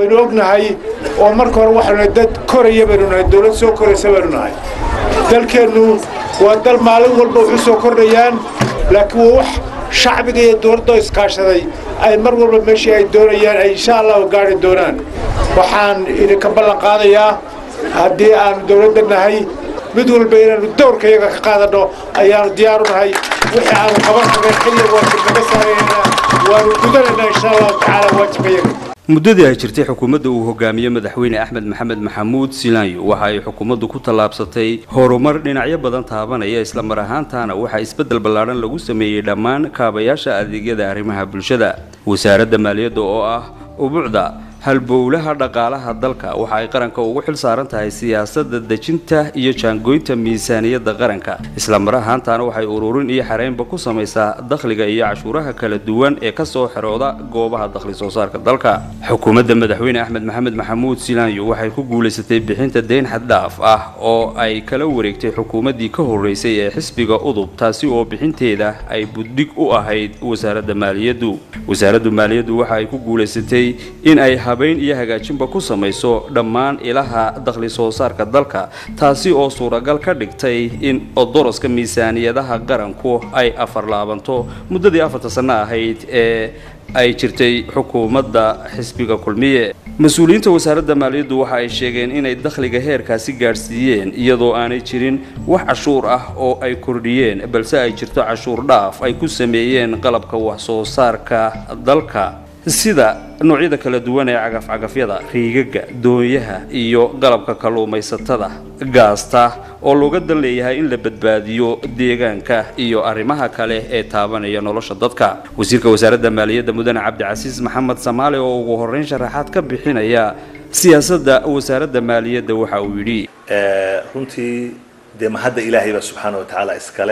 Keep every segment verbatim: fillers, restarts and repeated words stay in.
وينوغنا هاي ومركور وحنا دد كوريا بيننا الدولة سو كوريا سبرنا هاي دل كأنه ودل معلوم والبوح سو كوريان لكن وح شعب جي الدور ده إسكاش هاي أي مرة بمشي أي دوريان إن شاء الله وقاعد الدوران وحان إذا كبلنا قاضية هدي عن دولة هاي بدول بين الدور كي قاعدة أيام ديارنا هاي وحنا خبرنا بالحلية وكذا وكذا إن شاء الله تعالى وجبير muddadii ay jirtay xukuumadda uu hogaamiyay madaxweyne Axmed Maxamed Maxamuud Silaanyo waxa ay xukuumaddu ku talaabsatay horumar dhinacyo badan taabanaya isla mar ahaantaana waxa isbedel ballaaran lagu sameeyay dhammaan kaabayaasha adeegyada arrimaha bulshada wasaaradda maaliyadda oo ah ubuucda halbowlaha dhaqaalaha dalka waxa ay qaranka ugu xil saaran tahay siyaasadda dejinta iyo jaangoynta miisaaniyadda qaranka isla mar ahaantaana waxay ururin iyo xareynba ku samaysaa dakhliga iyo cashuuraha kala duwan ee ka soo xirooda goobaha dakhli soo saarka dalka xukuumadda madaxweyne Axmed Maxamed Maxamuud Silaanyo waxay ku guuleysatay bixinta deyn xad dhaaf ah oo ay kala wareegtay xukuumaddii ka horeysay ee xisbiga udub taasi oo bixinteeda ay buddig u ahayd wasaaradda maaliyaddu wasaaradda maaliyaddu waxa ay ku guuleysatay in ay habeyn iyo hagaajinba ku samayso dhammaan ilaha dakhli soo saarka dalka taasi oo suuragal ka dhigtay in odoroska miisaaniyadaha qaranku ay afar laabanto muddadii afarta sano ahayd ee ay jirtay xukuumadda xisbiga kulmiye mas'uuliyiinta wasaaradda maaliyaddu waxa ay sheegeen inay dakhliga heerkaasi gaarsiiyeen iyadoo aanay jirin wax cashuur ah oo ay kordhiyeen balse ay jirto cashuur dhaaf ay ku sameeyeen qalabka wax soo saarka dalka sida noocyada kala duwan ee cagaf cagafyada riigaga doonyaha iyo qalabka kalluumaysatada gaasta oo looga dan leeyahay in la badbaadiyo deegaanka iyo arrimaha kale ee taabanaya nolosha dadka wasiirka wasaaradda maaliyadda mudane Cabdicasiis Maxamed Samaale oo ugu horeyn sharaxaad ka bixinaya siyaasadda wasaaradda maaliyadda waxa uu yiri ee runtii de mahadda Ilaahay subhanahu wa ta'ala iskale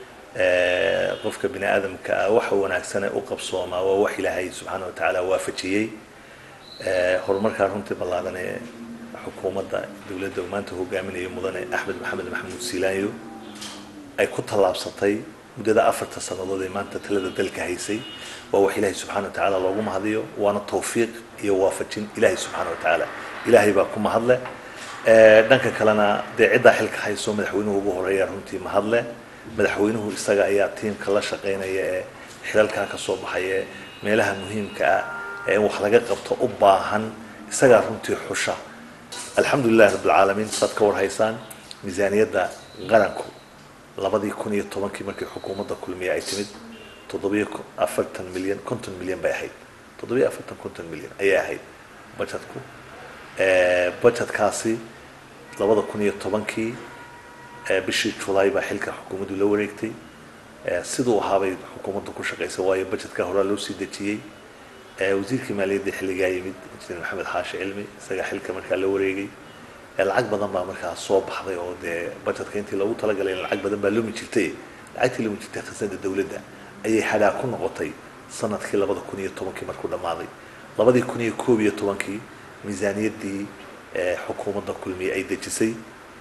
qofka bini aadamka waxa wanaagsan u qabsooma waa wax Ilaahay subhanahu wa ta'ala waafajiyay horumarka runtii ballaadan ee xukuumadda dawladda maanta hogaaminaya mudane Axmed Maxamed Maxamuud Silaanyo ay ku talaabsatay muddada afarta sanadood ee maanta talada dalka haysay waa wax Ilaahay subhanahu wa ta'ala loogu mahadiyo waana tawfiiq iyo waafajin Ilaahay subhanahu wa ta'ala Ilaahay baa ku mahadle dhanka kalena deecida xilka hayso madaxweynuhu ugu horeeya runtii mahadle madaxweynuhu isaga ayaa tiimka la shaqeynaya ee xilalka ka soo baxay meelaha muhiimka ah ee wax laga qabto u baahan isaga runtii xusha alxamdulillah rabbil alamin sadka war haysan miisaaniyadda qaranku labadii kun iyo tobankii markii xukuumadda kulmiye ay timid toddoba iyo afartan milyan konton milyan bay ahayd toddoba iyo afartan konton milyan ayay ahayd budgetku ee budgetkaasi labada kun iyo tobankii bishii July ba xilka xukuumaddu la wareegtay sidoo ahaabay xukuumaddu ku shaqeysay waayo budgetka hore loo sii dejiyay wasiirka maaliyadda xilliga yimid Injineer Maxamed Xaashi Cilmi isaga xilka markaa la wareegay lacag badan baa markaa soo baxday oo de budgetka intii lagu talagalay lacag badan baa lumi jirtay lacagtii lumi jirtay khasnada dawladda ayay xadaa ku noqotay sanadkii labada kun iyo tobankii markuu dhamaaday labada kun iyo koob iyo tobankii miisaaniyaddii xukuumadda kulmiye ay dejisay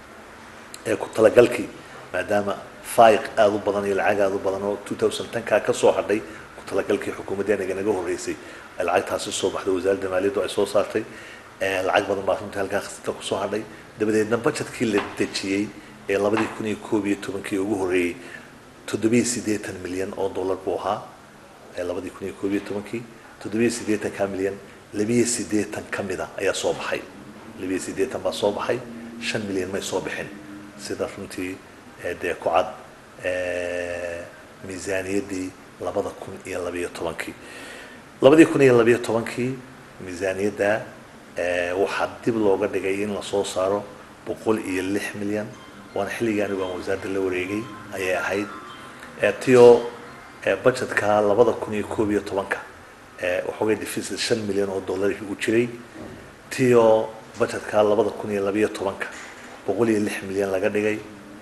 ku talagalkii maadaama faa'iq aad u badan iyo lacag aad u badan oo two thousand ten ka ka soo hadhay ku talagalkii xukuumadda naga horeysay lacagtaasi soo baxday wasaaradda maaliyadda ay soo saartay lacag badan baa runtii halka khasnada ku soo hadhay dabadeedna budgetkii la dejiyay ee labada kun iyo koob iyo tobankii ugu horeeyay toddoba iyo siddeetan milyan oo dollar buu ahaa ee labada kun iyo koob iyo tobankii toddoba iyo siddeetan ka milyan laba iyo siddeetan kamida ayaa soo baxay laba iyo siddeetan baa soo baxay shan milyan may soo bixin sida runtii de ku cad miisaaniyaddii labada kun iyo laba iyo tobankii labada kun iyo laba iyo tobankii miisaaniyadda waxaa dib looga dhigay in la soo saaro boqol iyo lix milyan waana xilligaani waan wasaaradda la wareegay ayay ahayd tiyo budgetka labada kun iyo koob iyo tobanka waxoogaa deficit shan milyan oo dollar u jiray tiyo budgetka labada kun iyo laba iyo tobanka boqol iyo lix milyan laga dhigay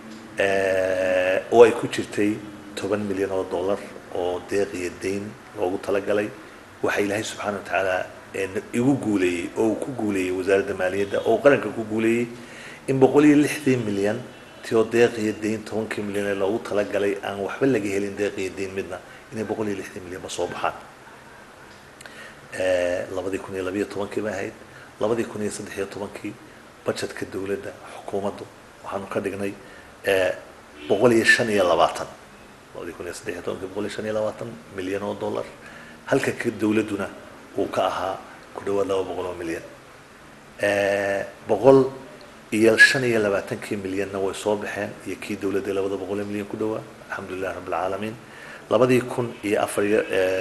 oo ay ku jirtay toban milyan oo dollar oo deeq iyo deyn loogu talagalay waxa Ilaahay subhanahu wa ta'ala igu guuleeyay oo ku guuleeyay wasaaradda maaliyadda oo qaranka ku guuleeyay in boqol iyo lix milyan tiyo deeq iyo deyn toban milyan ee loogu talagalay aan waxba laga helin deeq iyo deyn midna in boqol iyo lix milyan ba soo baxaan ee labada kun iyo laba iyo tobankii ba ahayd labadii kun iyo saddex iyo tobankii budgetka dawladda xukuumaddu waxaanu ka dhignay boqol iyo shan iyo labaatan labadii kun iyo saddex iyo tobankii boqol iyo shan iyo labaatan milyan oo dollar halka ka dawladduna uu ka ahaa ku dhawaad laba boqol oo milyan boqol iyo shan iyo labaatankii milyanna way soo baxeen iyo kii dawladda labada boqol oo milyan ku dhawaa alxamdulilah rabbil caalamiin labadii kun iyo afar iyo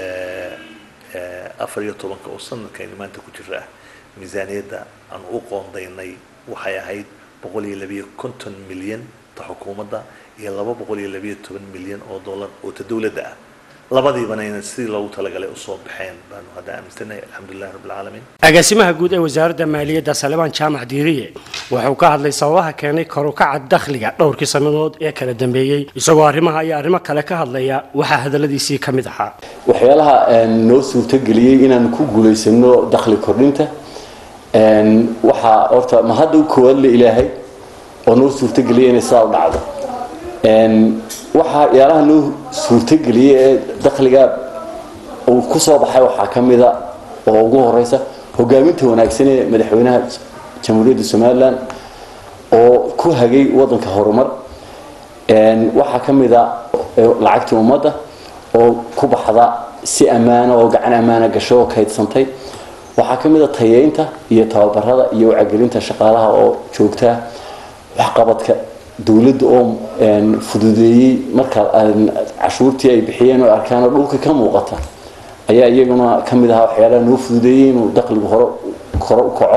afar iyo tobanka oo sanadkaynu maanta ku jira ah miisaaniyadda aan u qoondaynay waxay ahayd boqol iyo labiyo konton milyan ta xukuumadda iyo laba boqol iyo labiyo toban milyan oo dollar oo ta dawladda ah labadiibana inay sidii loogu talagalay u soo baxeen baanu hadda aaminsanahay alxamdulilah rabbil caalamiin agaasimaha guud ee wasaaradda maaliyadda Salebaan Jaamac Diiriye wuxuu ka hadlay sababaha keenay kor u kaca dakhliga dhowrkii sanadood ee kala dambeeyay isagoo arrimaha iyo arrimo kale ka hadlaya waxa hadaladiisii ka mid ahaa waxyaalaha noo suurtageliyay inaan ku guuleysano dakhli kordhinta een waxa horta ma hadda u koowaad la ilaahay oo noo suurtageliyay inay saa u dhacdo een waxa yaalaha noo suurtageliyay dakhliga oo ku soo baxay waxa kamida oo ugu horeysa hogaaminta wanaagsan ee madaxweynaha jamhuuriyadda Soomaaliland oo ku hagay wadanka horumar een waxa kamida lacagta ummadda oo ku baxda si amaana oo gacan amaana gasho oo kaydsantay waxa kamida tayeynta iyo tababarada iyo wacyigelinta shaqaalaha oo joogta wax qabadka dawladda oo fududeeyay marka cashuurtii ay bixiyeen oo arkaan dhulka ka muuqata ayaa iyaguna kamid ah waxyaalaha noo fududeeyay inuu dakhligu hore kor u kaco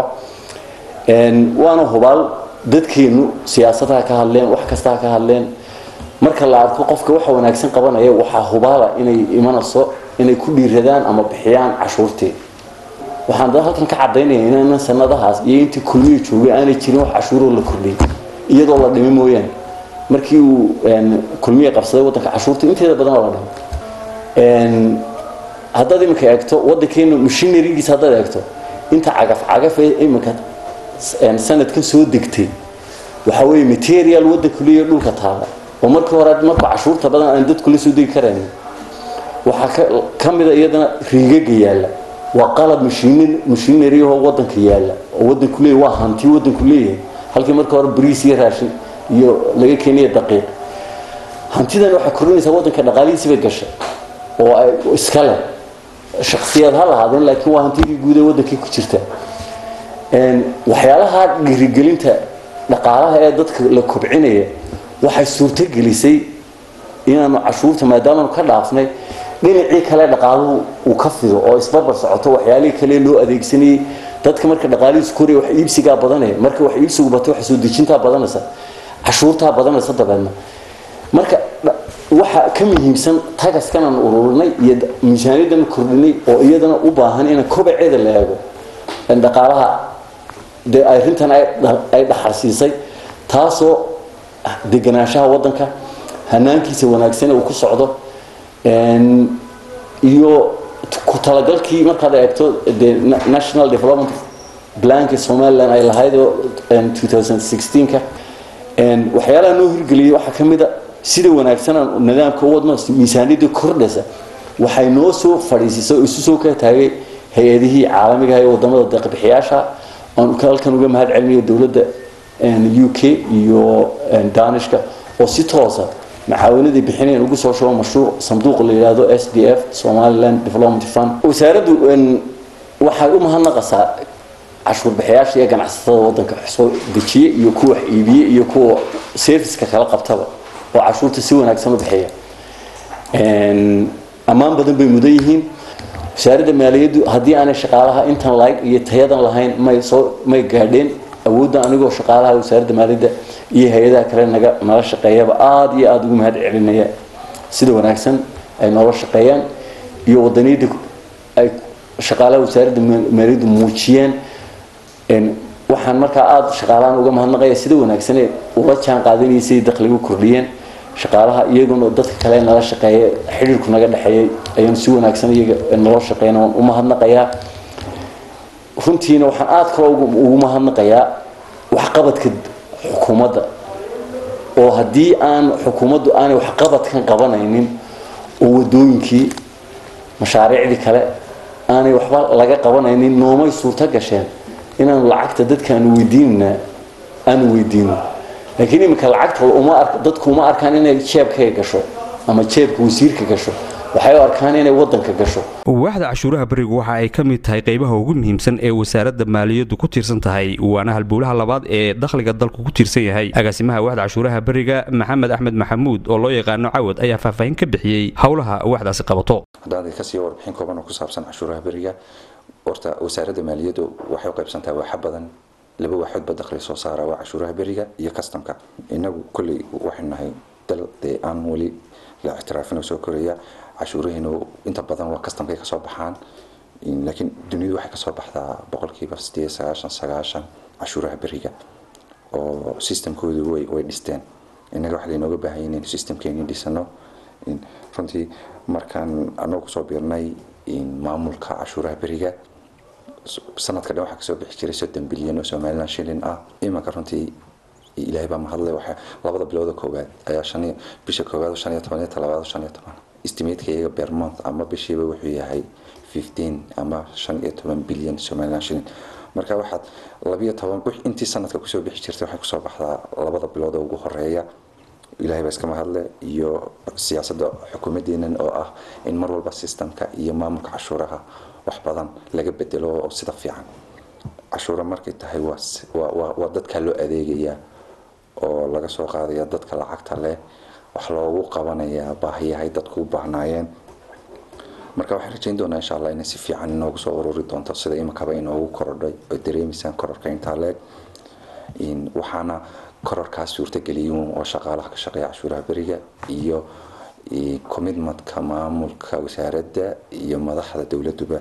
een waana hubaal dadkeenu siyaasadaha ka hadleen wax kasta ka hadleen marka la arko qofka waxa wanaagsan qabanaya waxa hubaala inay imanayso inay ku dhiiradaan ama bixiyaan cashuurtii waxaan dad halkan ka cadeynayaa in sanadahaas iyo intii kulmiye joogay aanay jirin wax cashuur la kordhiyay iyadoo la dhimay mooyaan markii uu een kulmiye qabsaday wadanka cashuurta inteeda badan la dhimay een hadda imika eegto wadankeena machinery-giisa hadda eegto inta cagaf cagaf ee imika een sanadkan soo degtay waxa weeye material wadanka leeyo dhulka taala oo markii hore marka cashuurta badan aan dadku la soo degi kareen waxa kamida iyadana riigaga yaala waa qalab machinery machinery oo wadanka yaala oo wadanku leeyo waa hanti wadanku leeyahay halkii marka hore bariis iyo raashin iyo laga keenay daqiiq hantidan waxa korinaysa wadanka dhaqaalihiisa bay gashay oo ay iska leh shakhsiyad hal ahaadeen laakiin waa hantidii guud ee wadanka ku jirta een waxyaalaha dhiirigelinta dhaqaalaha ee dadka la kobcinaya waxay suurto gelisay inaanu cashuurta maadaama ka dhaafnay dhinacii kale dhaqaaluhu uu ka fido oo isbarbar socoto waxyaalihii kale loo adeegsanayay dadka marka dhaqaalihiisu koriyo wax iibsiga badanay marka wax iibsigu bato wax soo dejinta badanaysa cashuurta badanaysa dabeedna marka waxa ka muhiimsan tagaskan aan ururinay iyo miisaaniyaddan kordhinay oo iyadana u baahan in kobaceeda la eego in dhaqaalaha de ay rintan ay dhaxarsiisay taasoo deganaanshaha wadanka hanaankiisa wanaagsan uu ku socdo een iyo ku talagalkii marka la eegto the national development plan ka Soomaaliland ay lahayd twenty sixteen ka een waxyaalaha noo hirgeliyay waxa kamida sida wanaagsan nidaamka wadno miisaaniyadda kordhaysa waxay noo soo fariisisay isu soo ka taagay hay'adihii caalamiga ah ee wadamada deeq-bixiyaasha aan kalkan uga mahad celinayo dawladda U K iyo Danishka oo si toos ah معاونة بحنين وجسوا شو مشروع صندوق اللي هذا إس دي إف Somaliland Development Fund وساردوا إن وحقومها نقصة عشور بحياش يا جماعة الصوت كحصول دشيء يكوح يبي يكوح سيرفس كخلق بطبع وعشور تسوي نقصة بحياة إن أمام بدن بمديهين سارد المالية هدي أنا شغالها أنت لايك يتهيأ لهين ما يصو ما يقعدين أود أنا جو شغالها وسارد المالية iyo hay'adaha kale naga nala shaqeeyaba aad iyo aad ugu mahad celinaya sida wanaagsan ay nala shaqeeyaan iyo wadaniyada ay shaqaalaha wasaaradda maaliyadda muujiyeen in waxaan markaa aad shaqaalahan uga mahadnaqaya sida wanaagsan ee ula jaan qaadanaysay dakhliga kordhiyeen shaqaalaha iyaguna dadka kale nala shaqeeyay xiriirku naga dhaxeeyay ayaan si wanaagsan iyaga nala shaqeeyna u mahadnaqaya runtiina waxaan aad kale ugu mahadnaqayaa wax qabadka xukuumadda oo hadii aan xukuumaddu aan wax qabad kan qabanaynin oo wadooyinkii mashaariicdii kale aanay waxba laga qabanaynin noomay suurta gasheen inaan lacagta dadkaan weydiinna aan weydiino laakiin imika lacagta uma ark dadku uma arkaan inay jeebkayga gasho ama jeebka wasiirka gasho waxay u arkaan inay wadanka gasho waaxda cashuuraha bariga waxa ay ka mid tahay qaybaha ugu muhiimsan ee wasaaradda maaliyaddu ku tiirsan tahay waana halbowlaha labaad ee dakhliga dalku ku tiirsan yahay agaasimaha waaxda cashuuraha bariga maxamed axmed maxamuud oo loo yaqaano cawad ayaa faahfaahin ka bixiyey howlaha waaxdaasi qabato haddaan ka sii warbixin kooban oo ku saabsan cashuuraha bariga horta wasaaradda maaliyaddu waxay u qaybsantahay waaxa badan laba waaxoodba dakhli soo saara waa cashuuraha bariga iyo kastamka inagu kulli waxaan nahay dal aan wali la ictiraafin soo koraya cashuurahina inta badan waa kastamka ka soo baxaan laakiin dunidu waxay ka soo baxdaa boqolkiiba sideed sagaashan sagaashan cashuuraha bariga oo systemkoodu way way dhisteen inaga waxa laynooga baahan yahay in systemkeena dhisano in runtii markaan anagu ku soo biirnay in maamulka cashuuraha bariga sanadka dhan waxa ka soo bixi jiray soddon bilyan oo Soomaaliland shilin ah imanka runtii ilaahay baa mahadlay waxa labada bilood koobaad ayaa shan bisha koobaad shan iyo toban talabaad shan iyo toban estimatekeega per month ama bishiiba wuxuu yahay fifteen ama shan iyo toban bilyan Soomaaliland shilin marka waxaad laba iyo toban wix intii sanadka ku soo bixi jirtay waxa ku soo baxdaa labada bilood ugu horeeya ilaahay baa iska mahadlay iyo siyaasadda xukuumadeenan oo ah in mar walba systemka iyo maamulka cashuuraha wax badan laga bedelo oo sida fiican cashuura markay tahay waa waa dadka loo adeegaya oo laga soo qaadaya dadka lacagta leh wax loogu qabanaya baahiyaha dadku u baahnaayeen marka waxaan rajayn doonaa insha Allah in si fiican inoogu soo ururi doonto sida imakaba inoogu korodhay oo dareemaysan kororka inta leeg in waxaana kororkaas suurtageliyay oo shaqaalaha ka shaqeeya cashuuraha bariga iyo commitmentka maamulka wasaaradda iyo madaxda dawladduba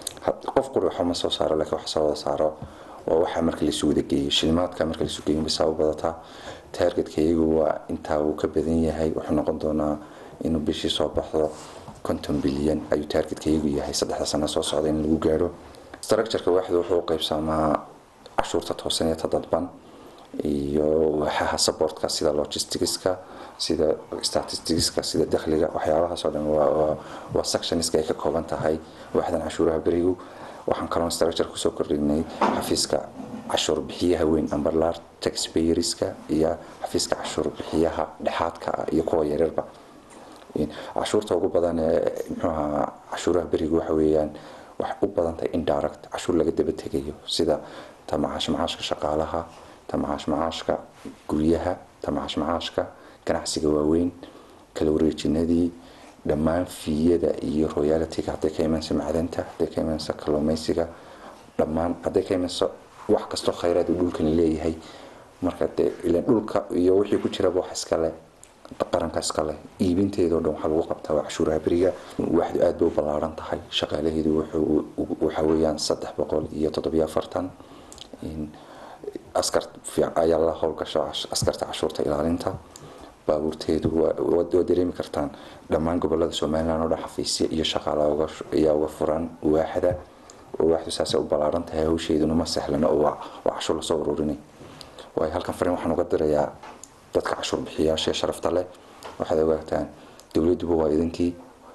qof qori waxa ma soo saaro laakiin wax soo saaro oo waxa marka la soo wadageeyo shilmaadka marka la soo geeyo bisaw badata targetkaygu waa inta uu ka badan yahay wuxuu noqon doonaa inuu bishii soo baxdo konton bilyan ayuu targetkaygu yahay saddex sano soo socda in lagu gaaro structure-ka waaxdu wuxuu qaybsamaa cashuurta toosan iyo tadban iyo waxa supportka sida logistics-ka sida statistics-ka sida dakhliga waxyaabaha soo dhan waa waa sections-ka ay ka kooban tahay waaxdan cashuuraha barigu waxaan kaloo structure ku soo kordhinay xafiiska cashuur bixiyaha weyn ambarlar taxpayerska iyo xafiiska cashuur bixiyaha dhexaadka iyo kuwa yaryarba in cashuurta ugu badan ee muxuu cashuuraha barigu waxa weeyaan wax u badan tahay indirect cashuur laga daba tegayo sida tamaash maashka shaqaalaha tamaash maashka guryaha tamaash maashka ganacsiga waaweyn kala wareejinadii dhammaan fiiyada iyo royalty-ga hadday ka imanayso macdanta hadday ka imanayso kalluumaysiga dhammaan hadday ka imanayso wax kastoo khayraad uu dhulkan leeyahay marka dee ilaa dhulka iyo wixii ku jira wax iska leh qaranka iska leh iibinteedo dhan waxa lagu qabtaa cashuuraha bariga waxdu aad bay u ballaaran tahay shaqaalaheedu wuxuu waxa weeyaan saddex boqol iyo toddoba iyo afartan in askar ayaa la howlgasho askarta cashuurta ilaalinta baabuurteedu waa dareemi kartaan dhammaan gobolada Soomaaliland oo xafiisyo iyo shaqaalaha ayaa uga furan waaxda oo waaxdu saas u ballaaran tahay hawsheeduna ma sahlana oo waa cashuur la soo ururinay way halkan fariin waxaan uga dirayaa dadka cashuur bixiyaasha sharafta leh waxaad ogaataan dawladdu waa idinkii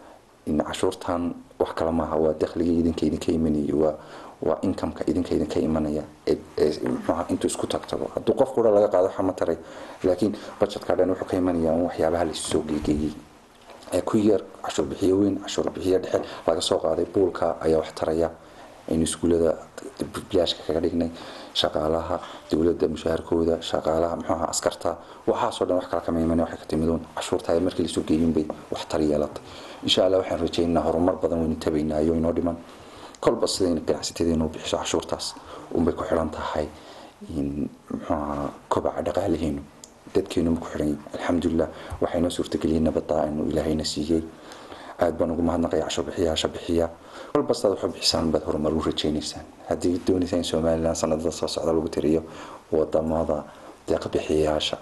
in cashuurtan wax kala ma aha waa dakhliga idinka idinka imanaya waa waa income-ka idinka idinka imanaya ee maxaa inta isku tagtabo haddii qof qura laga qaado xama taray laakiin budgetka dhan wuxuu ka imanayaa waxyaabaha la soo geeyay ee ku yar cashuur bixiyo weyn cashuur bixiyo dhexe laga soo qaaday poolka ayaa wax taraya in iskuulada bilaashka kaga dhignay shaqaalaha dawladda mushaharkooda shaqaalaha maxaa askarta waxa soo dhan wax kala ka imanaya waxa ka timidoon cashuurta ay markii la soo geeyeen bay wax tar yeelatay insha Allah waxaan rajaynaynaa horumar badan weyn tabaynaayo inoo dhiman kolba sideen ganacsigeedina u bixiso cashuurtaas oo bay ku xiran tahay in maxaa kobaca dhaqaalaheenu dadkeenu ku xiran alxamdulillah waxayna suurtageliyeen nabadda inuu ilaahayna siiyay aad baan ugu mahadnaqay cashuur bixiyaasha bixiya kolba sad wuxuu bixisaan bad horumar u rajaynaysan haddii doonaysaan Soomaaliland sanadada soo socda lagu tiriyo wadamada deeq bixiyaasha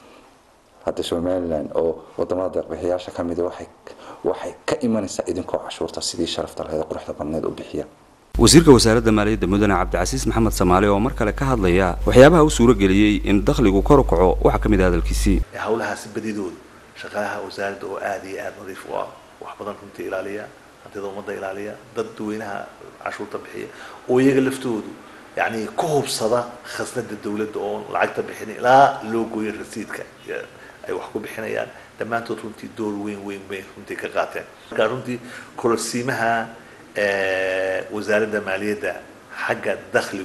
hadda Soomaaliland oo wadamada deeq bixiyaasha kamid waxay waxay ka imanaysaa idinkoo cashuurta sidii sharafta lahayd quruxda badneed u bixiya wasiirka wasaaradda maaliyadda mudane Cabdicasiis Maxamed Soomaali oo mar kale ka hadlaya waxyaabaha uu suuro galiyay in dakhligu kor u kaco waxa kamid ah hadalkiisii hawlahaas badidood shaqaalaha wasaaradda oo aad iyo aad nadiif u ah wax badan runtii ilaaliya hantida ummadda ilaaliya dad dadweynaha cashuurta bixiya oo iyaga laftoodu يعني كهوب صدا خزنة الدولة دون لعقت بحني لا لوجو الرصيد كا أي وحكوا بحنيان لما أنتوا تنتي دور وين وين وين تنتي كقاطع كارنتي كرسيمها آه وزارة المالية ده حاجة دخله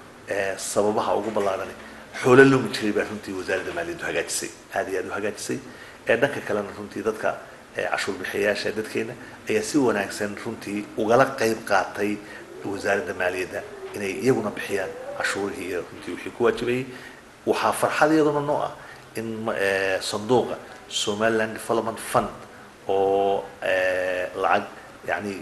آه سببها عقوب الله عليه حول له متشربة تنتي وزارة المالية ده حاجات سي هذه هذا حاجات سي إنك كلام تنتي ذاتك عشور بحياة شدت كينا أي سوى ناكسن تنتي وغلق قيب قاطي وزارة المالية ده إن يجونا بحياة عشور هي تنتي وحكوا جبي وحافر حد يضمن النوع إن آه صندوق Somaliland Development Fund أو لعج يعني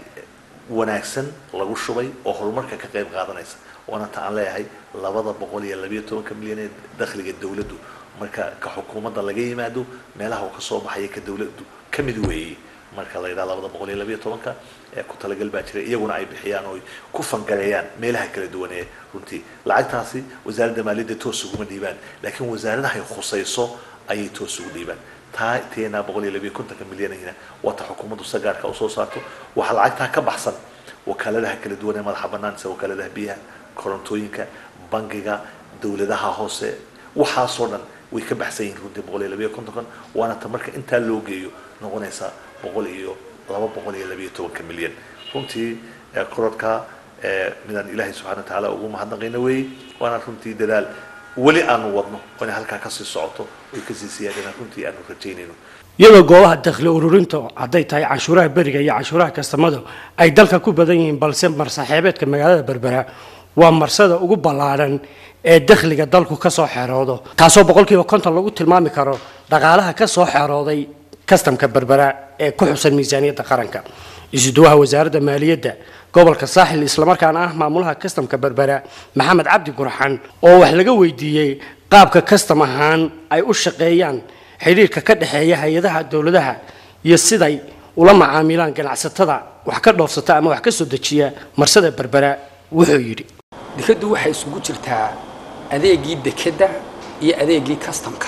وناكسن لغو شوي أو هرمرك كقيب قادنايس وأنا تعالى هاي لبضة بقولي اللي بيتو كمليون دخل الدولة دو مركا كحكومة ضلجي ما دو مالها وكصوب حي كدولة دو كم دوي مركا الله يدعى لبضة بقولي اللي بيتو مركا كنت لقى الباشرة يجون عيب حيانوي كفن قريان مالها كلا دوانية رنتي لعج تاسي وزارة المالية توسق من ديبان لكن وزارة هي خصيصة أي توسق ديبان تا تينا بقولي اللي بيكون تكملين هنا وتحكومة السجار كأسوساته وحلعتها كبحثا وكالة لها كل دولة مرحبا نانسى وكالة لها بيها كورنتوينكا بنجيجا دولة لها هوسة وحاصلا ويكبحثين رودي بقولي اللي بيكون تكون وأنا تمرك أنت لوجيو نقوليسا بقولي لما بقولي اللي بيتو كملين كنتي كرتك من الإله سبحانه وتعالى وقوم هذا غينوي وأنا كنتي دلال ولي أنا وضنه وأنا هلك كسر صعته ويكسر سيادة أنا كنت أنا رجينه iyadoo goobaha dakhli ururinta haday tahay cashuuraha bariga iyo cashuuraha kastamada ay dalka ku badan yihiin balse marsaaxiibeedka magaalada Berbera waa marsada ugu ballaaran ee dakhliga dalku ka soo xeeroodo taasoo boqolkiiba konton lagu tilmaami karo dhaqaalaha ka soo xeerooday kastamka Berbera ee ku xusan miisaaniyadda qaranka isuduwaha wasaaradda maaliyadda gobolka saaxil isla markaana ah maamulaha kastamka Berbera Maxamed Cabdi Gurxan oo wax laga weydiiyay qaabka kastam ahaan ay u shaqeeyaan xiriirka ka dhaxeeya hay'adaha dawladaha iyo siday ula macaamilaan ganacsatada wax ka dhoofsata ama wax ka soo dejiya marsada Berbera wuxuu yiri dekadu waxay isugu jirtaa adeegii dekada iyo adeegii kastamka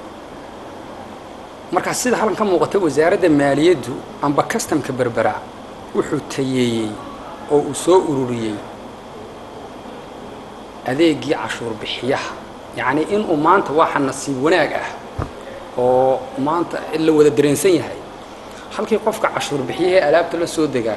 marka sida halkan ka muuqata wasaaradda maaliyaddu amba kastamka Berbera wuxuu tayeeyay oo uu soo ururiyay adeegii cashuur bixiyaha yani in uu maanta waxa nasiib wanaag ah oo maanta illa wada dareensan yahay halkii qofka cashuur bixiyaha alaabta la soo degaa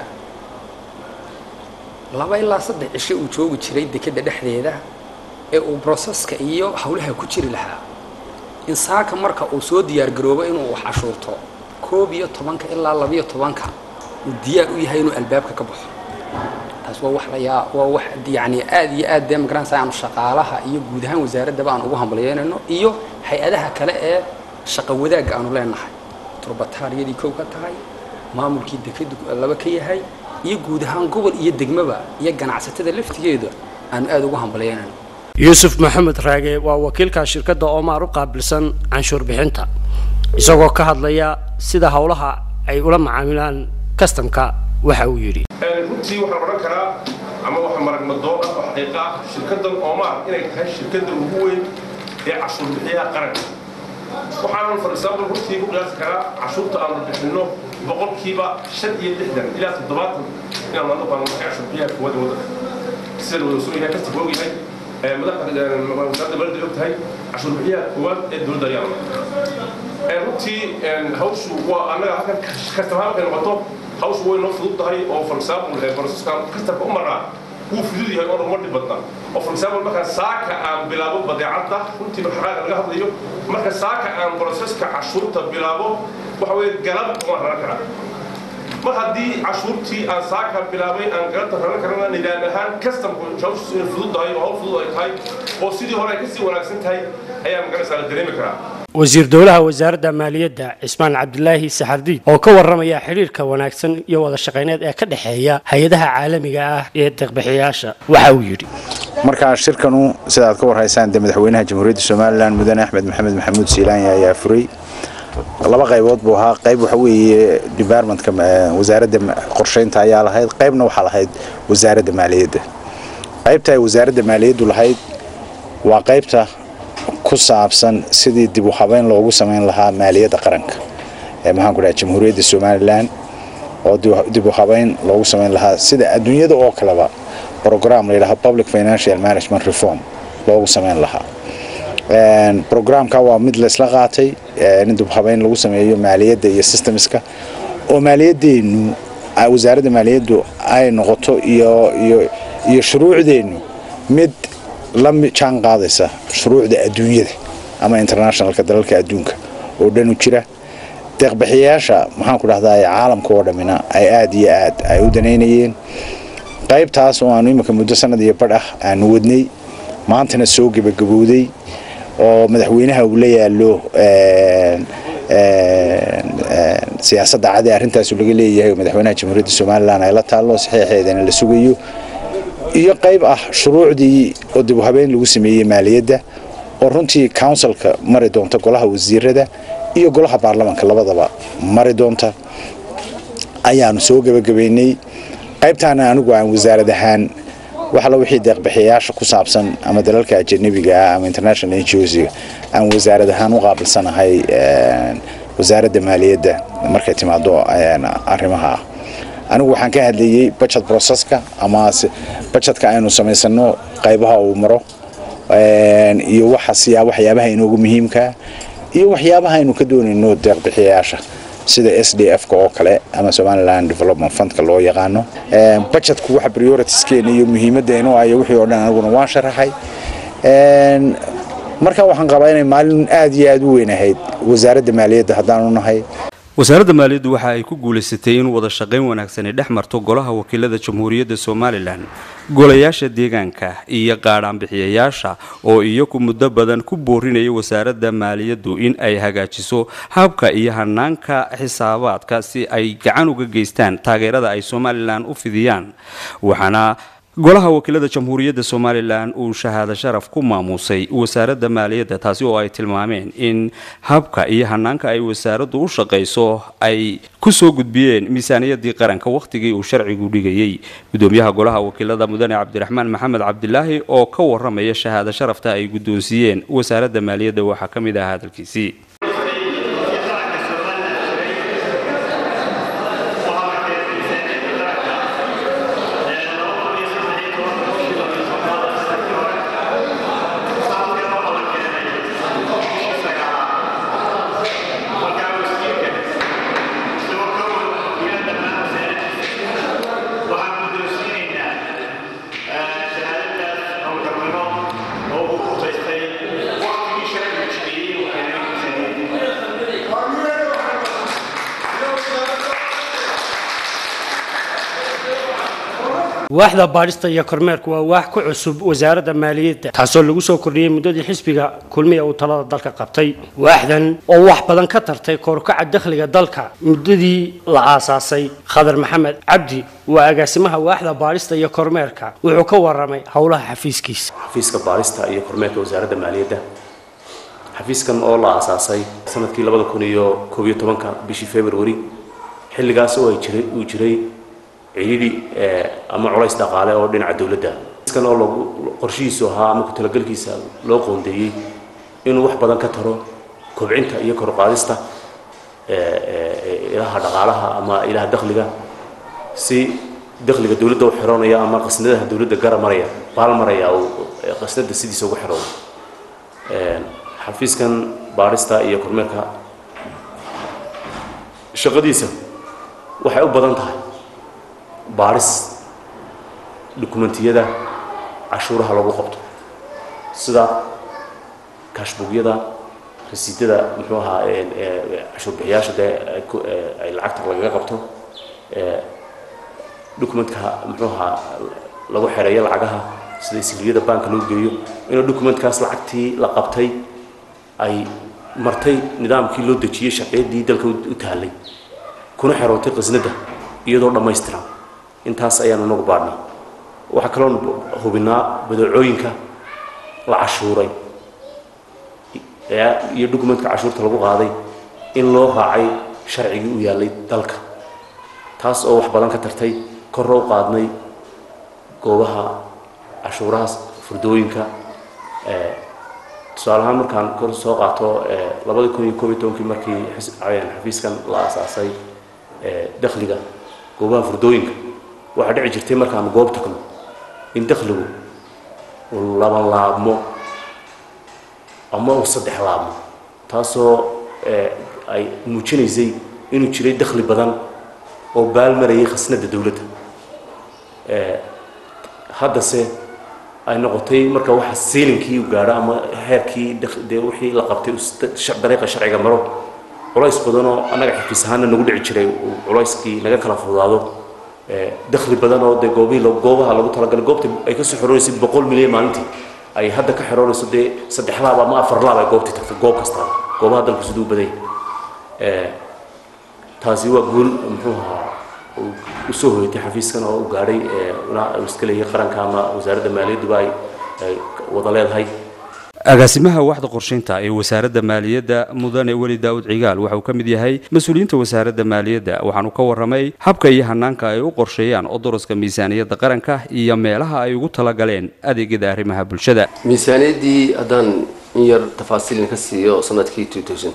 laba ilaa saddex cisho uu joogi jiray dekada dhexdeeda ee uu processka iyo hawlaha ku jiri lahaa insaanka marka uu soo diyaar garoobo inuu wax cashuurto koob iyo tobanka ilaa laba iyo tobanka uu diyaar u yahay inuu albaabka ka baxo taas waa wax la yaa waa wax yani aad iyo aad deem garan sayaan shaqaalaha iyo guud ahaan wasaaradda baan ugu hambalyeynayno iyo hay'adaha kale ee shaqo wadaag aanu leenahay turbataariyadii koow ka tahay maamulkii dekadu laba ka yahay iyo guud ahaan gobol iyo degmaba iyo ganacsatada laftigeeda aan aad ugu hambalyeynayno Yusuf Maxamed Raage waa wakiilka shirkadda Omar u qaabilsan canshuur bixinta isagoo ka hadlaya sida hawlaha ay ula macaamilaan kastamka waxa uu yiri runtii waxaan oran karaa ama waxa maragna doona xaqiiqa shirkadda Omar inay tahay shirkadda ugu weyn ee cashuur bixiyaha qaranka waxaan farsaamo runtii ku qiyaas karaa cashuurta aan bixino boqolkiiba shan iyo lixdan ilaa toddobaatan inaan la noqon cashuur bixiyaha wada wada sida loo soo yahay kastii boogi yahay madaxda wasaaradda balad ay tahay cashuur bixiyaha kuwaad ee dawladda ayaa ee runtii hawshu waa anaga halkan kastamada ay noqoto hawshu way noo fududahay oo farsaamo processka kastamka u maraa wuu fudud yahay oo horumar badna oo farsaamo marka saaka aan bilaabo badeecada runtii xaqaaqa laga hadlayo marka saaka aan processka cashuurta bilaabo waxa weeye galab ma raran kara mar haddii cashuurtii aan saaka bilaabay aan galabta raran karana nidaam ahaan kastamku hawshu inay fududahay oo hawl fudud ay tahay oo sidii hore ay kasii wanaagsan tahay ayaa magaranaysaa la dareemi karaa wasiir dawlaha wasaaradda maaliyadda Ismaan Cabdilaahi Saxardiid oo ka waramaya xiriirka wanaagsan iyo wada shaqeyneed ee ka dhaxeeya hay'adaha caalamiga ah ee deeq-bixiyaasha waxa uu yiri marka shirkanu sida aad ka warhaysaan madaxweynaha jamhuuriyadda Soomaaliland Mudane Axmed Maxamed Maxamuud Siilaan ayaa furay laba qaybood buu ahaa qayb waxa weeye departmentka wasaaradda qorsheynta ayaa lahayd qaybna waxa lahayd wasaaradda maaliyadda qaybta wasaaradda maaliyaddu lahayd waa qaybta ku saabsan sidii dib u habeyn loogu sameyn lahaa maaliyadda qaranka ee maxaan ku dhahay jamhuuriyadda Soomaaliland oo dib u habeyn loogu sameyn lahaa sida adduunyada oo kaleba program la yiraahdo public financial management reform loogu sameyn lahaa een programka waa mid la isla qaatay in dib u habeyn lagu sameeyo maaliyadda iyo systemska oo maaliyadeenu wasaaradda maaliyaddu ay noqoto iyo iyo iyo shuruucdeenu mid la jaan qaadaysa shuruucda adduunyada ama internationalka dalalka adduunka oo dhan u jira deeq-bixiyaasha maxaan ku dhahdaa caalamka oo dhamina ay aad iyo aad ay u daneynayeen qaybtaas oo aanu imika muddo sanad iyo badh ah aanu wadnay maantana soo gabagabowday oo madaxweynaha uu la yaalo siyaasadda cadi arrintaas laga leeyahay madaxweynaha jamhuuriyadda Soomaaliland ay la taalo saxiixeedana la sugayo iyo qayb ah shuruucdii oo dib u habeyn lagu sameeyay maaliyadda oo runtii councilka mari doonta golaha wasiirada iyo golaha baarlamaanka labadaba mari doonta ayaanu soo gabagabeynay qaybtaana anigu aan wasaarad ahaan waxa la wixii deeq bixiyaasha ku saabsan ama dalalka ajnabiga ah ama international N G Os aan wasaarad ahaan u qaabilsanahay wasaaradda maaliyadda markay timaado arrimaha anigu waxaan ka hadlayay budget processka ama budgetka aynu samaysano qaybaha uu maro iyo waxa siyaabo waxyaabaha inoogu muhiimka iyo waxyaabaha aynu ka doonayno deeq bixiyaasha sida S D F ka oo kale ama Somaliland Development Fund ka loo yaqaano ee budgetku waxa priorities-keena iyo muhiimadeena ay wixii oo dhan anaguna waan sharaxay ee marka waxaan qabaa inay maalin aad iyo aad u weyn ahayd wasaaradda maaliyadda hadaan u nahay wasaaradda maaliyaddu waxa ay ku guuleysatay in wada shaqayn wanaagsan ay dhex marto golaha wakiilada Jamhuuriyadda Soomaaliland golayaasha deegaanka iyo qaadaan bixiyayaasha oo iyagu muddo badan ku boorinayay wasaaradda maaliyaddu in ay hagaajiso habka iyo hanaanka xisaabaadka si ay gacan uga geystaan taageerada ay Soomaaliland u fidiyaan waxana golaha wakiilada Jamhuuriyadda Soomaaliland uu shahaado sharaf ku maamusay wasaaradda maaliyadda taasi oo ay tilmaameen in habka iyo hanaanka ay wasaaraddu u shaqeyso ay ku soo gudbiyeen miisaaniyadii qaranka waqtigii uu sharcigu dhigayay gudoomiyaha golaha wakiilada mudane Cabdiraxmaan Maxamed Cabdilaahi oo ka waramaya shahaado sharafta ay gudoonsiyeen wasaaradda maaliyadda waxa kamid ah hadalkiisii waaxda baarista iyo kormeerku waa wax ku cusub wasaaradda maaliyadda taasoo lagu soo kordhiyay muddadii xisbiga kulmiye uu talada dalka qabtay waaxdan oo wax badan ka tartay korkaca dakhliga dalka muddadii la aasaasay Khadar Maxamed Cabdi waa agaasimaha waaxda baarista iyo kormeerka wuxuu ka waramay howlaha xafiiskiisa xafiiska baarista iyo kormeerka wasaaradda maaliyadda xafiiskan oo la aasaasay sanadkii laba kun iyo koob iyo toban bishii February xilligaas oo ay jiray uu jiray ciidii ama culays dhaqaale oo dhinaca dawladda iskan oo lagu qorshihiisu ahaa ama ku talagalkiisa loo qoondeeyay inuu wax badan ka taro kobcinta iyo kor u qaadista ilaha dhaqaalaha ama ilaha dakhliga si dakhliga dawladda u xiroonaya ama qasnadaha dawladda gara maraya baal maraya oo qasnada sidiisa ugu xiroon xafiiskan baarista iyo kormeerka shaqadiisa waxay u badan tahay baaris dokumentiyada cashuuraha lagu qabto sida kashbugyada rasiidada muxuu ahaa cashuur bixiyaasha ay lacagta laga qabto dokumentka muxuu ahaa lagu xereeyo lacagaha sida siliyada banka loo geeyo in dokumentkaas lacagtii la qabtay ay martay nidaamkii loo dejiyay shaqeedii dalka u taalay kuna xerootay qasnada iyadoo dhameystiran intaas ayaan nagu baadhnay waxa kale oo hubinaa badeecooyinka la cashuuray iyo dokumentka cashuurta lagu qaaday in loo raacay sharcigii u yaalay dalka taas oo wax badan ka tartay kor u qaadnay goobaha cashuuraha furdooyinka ee tusaale ahaan markaan kor soo qaato laba kun iyo koob iyo toban markii xafiiskan la aasaasay dakhliga goobaha furdooyinka waxaa dhici jirtay markaan goob tagno in dakhligu uu laba laabmo ama uu saddex laabmo taasoo ay muujinaysay inuu jiray dakhli badan oo baalmarayay khasnada dawladda haddase ay noqotay marka waxa seelinkii u gaadho ama heerkii dee wixii la qabtay dariiqa sharciga maro culays badan oo annaga xafiis ahaana nagu dhici jiray culayskii naga kala fududaado dakhli badan oo dee goobihii goobaha lagu talagalay goobta ay kasoo xoroonaysay boqol milyan maalintii ay hadda ka xoroonayso dee saddex laab ama afar laab ay goobtii tagtay goob kasta goobaha dalku siduu u badan yahay taasi waa guul muxuu ahaa u soo hoyatay xafiiskan oo u gaadhay iska leeyahay qaranka ama wasaaradda maaliyadduba ay wada leedahay agaasimaha waaxda qorsheynta ee wasaaradda maaliyadda mudane weli daawud cigaal waxa uu ka mid yahay mas-uuliyiinta wasaaradda maaliyadda waxaanu ka warramay habka iyo hanaanka ay u qorsheeyaan odoroska miisaaniyadda qaranka iyo meelaha ay ugu talagaleen adeegyada arrimaha bulshada. miisaaniyaddii haddaan in yar tafaasiilin ka siiyo sanadkii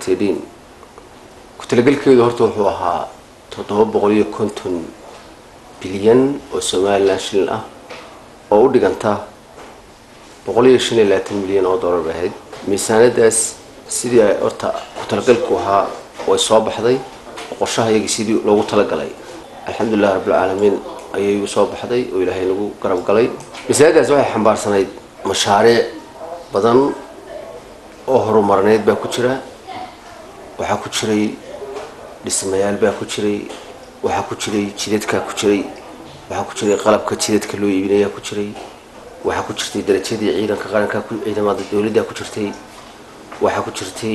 ku talagalkeedu horta wuxuu ahaa toddoba boqol iyo konton bilyan oo Somaliland shilin ah oo u dhiganta boqol iyo shan iyo labaatan milyan oo dollar ahayd. miisaaniyaddaas sidii ay horta ku talagalku ahaa way soo baxday qorshaha iyaga sidii loogu talagalay alxamdulillaah rabbil caalamiin ayay u soo baxday oo ilaahay nagu garab galay. miisaaniyaddaas waxay xambaarsanayd mashaariic badan oo horumarneed baa ku jira, waxaa ku jiray dhismayaal baa ku jiray, waxaa ku jiray jidadka ku jiray, waxaa ku jiray qalabka jidadka loo iibinaya ku jiray, waxaa ku jirtay darajadii ciidanka qaranka ciidamada dawladda ku jirtay, waxaa ku jirtay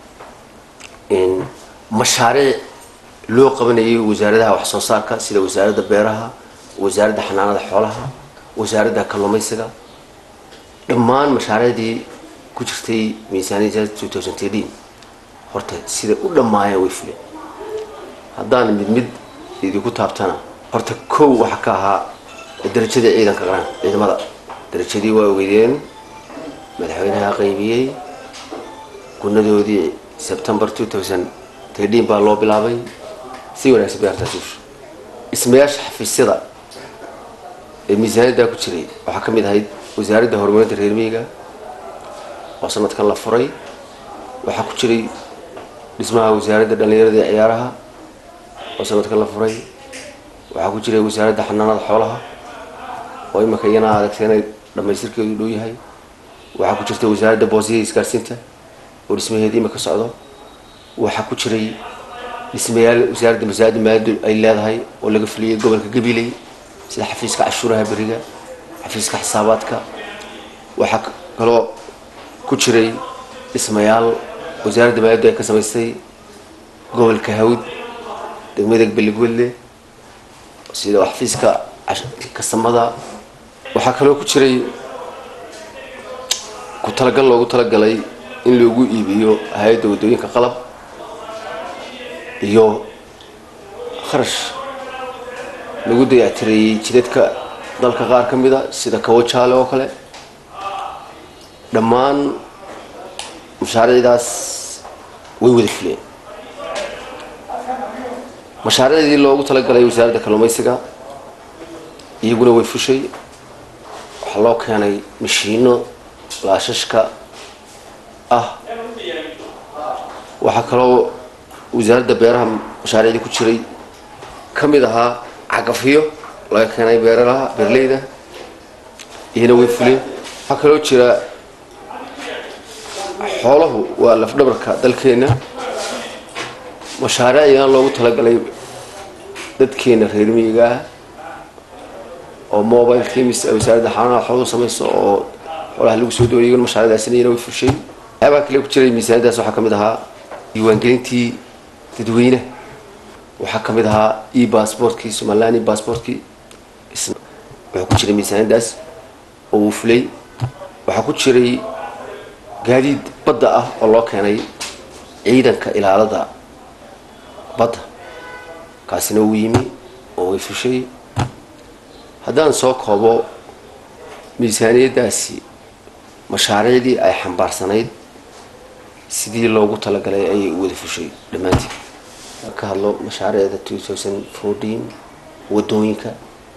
in mashaariic loo qabanayay wasaaradaha wax soo saarka sida wasaaradda beeraha, wasaaradda xanaanada xoolaha, wasaaradda kalluumaysiga. dhammaan mashaariicdii ku jirtay miisaaniyadda horta sida u dhammaayeen way fuleen. haddaan mid mid idinku taabtana horta kow waxa ka ahaa darajadii ciidanka qaranka ciidamada darajadii waa ogeydeen madaxweynaha qaybiyey gunadoodii September twenty baa loo bilaabay si wanaagsan bay artaasuus. ismayaasha xafiisyada ee miisaaniyadda ku jiray waxaa ka mid ahayd wasaaradda horumarinta reer miyiga oo sanadkan la furay, waxaa ku jiray dhismaha wasaaradda dhalinyarada ee ciyaaraha oo sanadkan la furay, waxaa ku jiray wasaaradda xanaanada xoolaha oo imika iyana adeegsanay dhamaystirkeedu dhow yahay, waxaa ku jirtay wasaaradda boosiga isgaarsiinta oo dhismaheedii imika socdo, waxaa ku jiray dhismayaal wasaaradda masaajidda maadul ay leedahay oo laga fuliyay gobolka Gabiley sida xafiiska cashuuraha bariga, xafiiska xisaabaadka. waxaa kaloo ku jiray dhismayaal wasaaradda maaliyadda ay ka samaysay gobolka Hawd degmada Beligwelle sida xafiiska kasamada. waxaa kaloo ku jiray ku talagal loogu talagalay in lagu iibiyo hay'adda wadooyinka qalab iyo kharash lagu dayactiriyay jidadka dalka qaar ka mid ah sida Kawajaale oo kale. dhammaan mashaariicdaas way wada fuleen. mashaariicdii loogu talagalay wasaaradda kalluumaysiga iyaguna way fushay. waxaa loo keenay mashiino laashashka ah. waxaa kaloo wasaaradda beeraha mashaariicdii ku jiray ka mid ahaa cagafyo laga keenay beeraha beerleyda iyana way fuleen. waxaa kaloo jira xooluhu waa lafdhabarka dalkeena. mashaariic iyana loogu talagalay dadkeena reer miyiga ah oo mobile teams wasaaradda xanaanada xooluhu samayso oo xoolaha lagu soo dooriyay mashaariicdaasina iyana way fushay. waxaa kale ku jiray miisaaniyaddaas waxaa ka mid ahaa diiwaangelintii dadweyne, waxaa ka mid ahaa e-passportkii Somaliland e-passportkii wuxuu ku jiray miisaaniyaddaas oo uu fulay. waxaa ku jiray gaadiid badda ah oo loo keenay ciidanka ilaalada badda kaasina uu yimi oo way fushay. haddaan soo koobo miisaaniyaddaasi mashaariicdii ay xambaarsanayd sidii loogu talagalay ayay wada fushay dhammaantii. ka hadlo mashaariicda twenty fourteen wadooyinka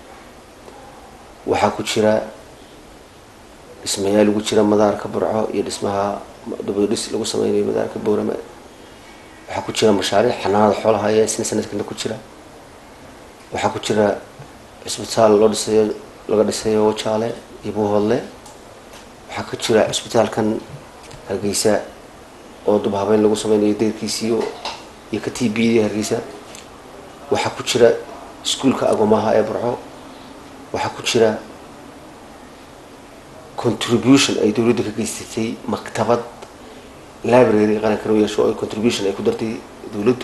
waxaa ku jira dhismayaal ugu jira madaarka Burco iyo dhismaha dib-u-dhis lagu sameynayo madaarka Boorama waxaa ku jira mashaariic xanaanada xoolaha ee sanadkan ku jira waxaa ku jira isbitaal loo dhisayo laga dhisayo Wajaale iyo Buuhoodle waxaa ku jira isbitaalkan Hargeysa oo dib habeyn lagu sameynayo deyrkiisiyo iyo ka T B Hargeysa waxaa ku jira iskuulka agoomaha ee Burco waxaa ku jira contribution ay dawladda ka geysatay maktabad library qaranka oo yeesho ay contribution ay ku dartay dawladdu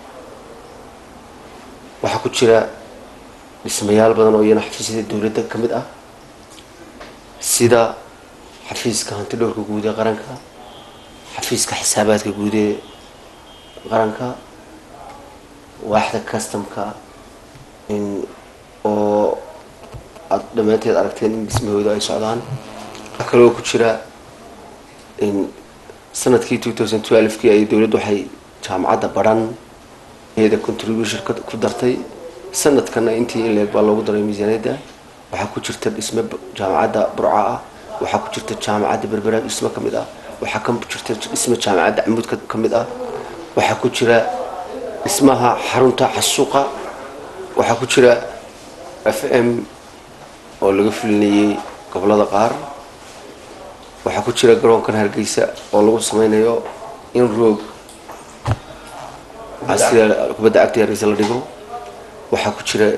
waxaa ku jira dhismayaal badan oo iyana xafiisyada dawladda ka mid ah sida xafiiska hanti dhowrka guud ee qaranka xafiiska xisaabaadka guud ee qaranka waaxda customka in oo aad dhamaanteed aragteen in dhismahooda ay socdaan waxaa kaloo ku jira in sanadkii two thousand twelve kii ay dawladdu waxay jaamacadda baran iyada contribution ku dartay sanadkana intii in leeg baa loogu daray miisaaniyadda waxaa ku jirta dhisme jaamacadda Burco ah waxaa ku jirta jaamacadda Berbera dhisme ka mid ah waxaa ka jirta dhisme jaamacadda Camud ka mid ah waxaa ku jira dhismaha xarunta xasuuqa waxaa ku jira F M oo laga fulinayay gobolada qaar waxaa ku jira garoonkan Hargeysa oo lagu sameynayo in roog asir kubadda cagta Hargeysa la dhigo waxaa ku jira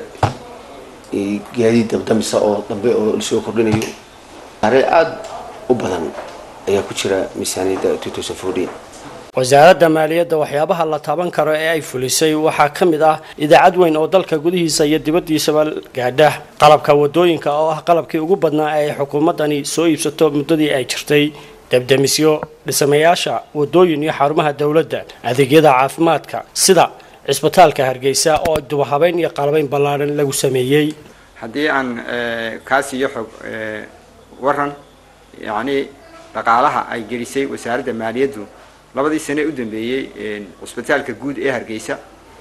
gaadiid dabdamisa oo dambe oo la soo kordhinayo arrin aad u badan ayaa ku jira miisaaniyadda two thousand fourteen wasaaradda maaliyadda waxyaabaha la taaban karo ee ay fulisay waxaa ka mid ah idaacad weyn oo dalka gudihiisa iyo dibaddiisaba gaadha qalabka wadooyinka oo ah qalabkii ugu badnaa ee xukuumaddani soo iibsato muddadii ay jirtay dabdamisyo dhismayaasha wadooyin iyo xarumaha dawladda adeegyada caafimaadka sida cisbitaalka Hargeysa oo dib u habeyn iyo qalabayn ballaaran lagu sameeyay haddii aan kaasi iyo xog waran yani dhaqaalaha ay gelisay wasaaradda maaliyaddu labadii sano u dambeeyay cisbitaalka guud ee Hargeysa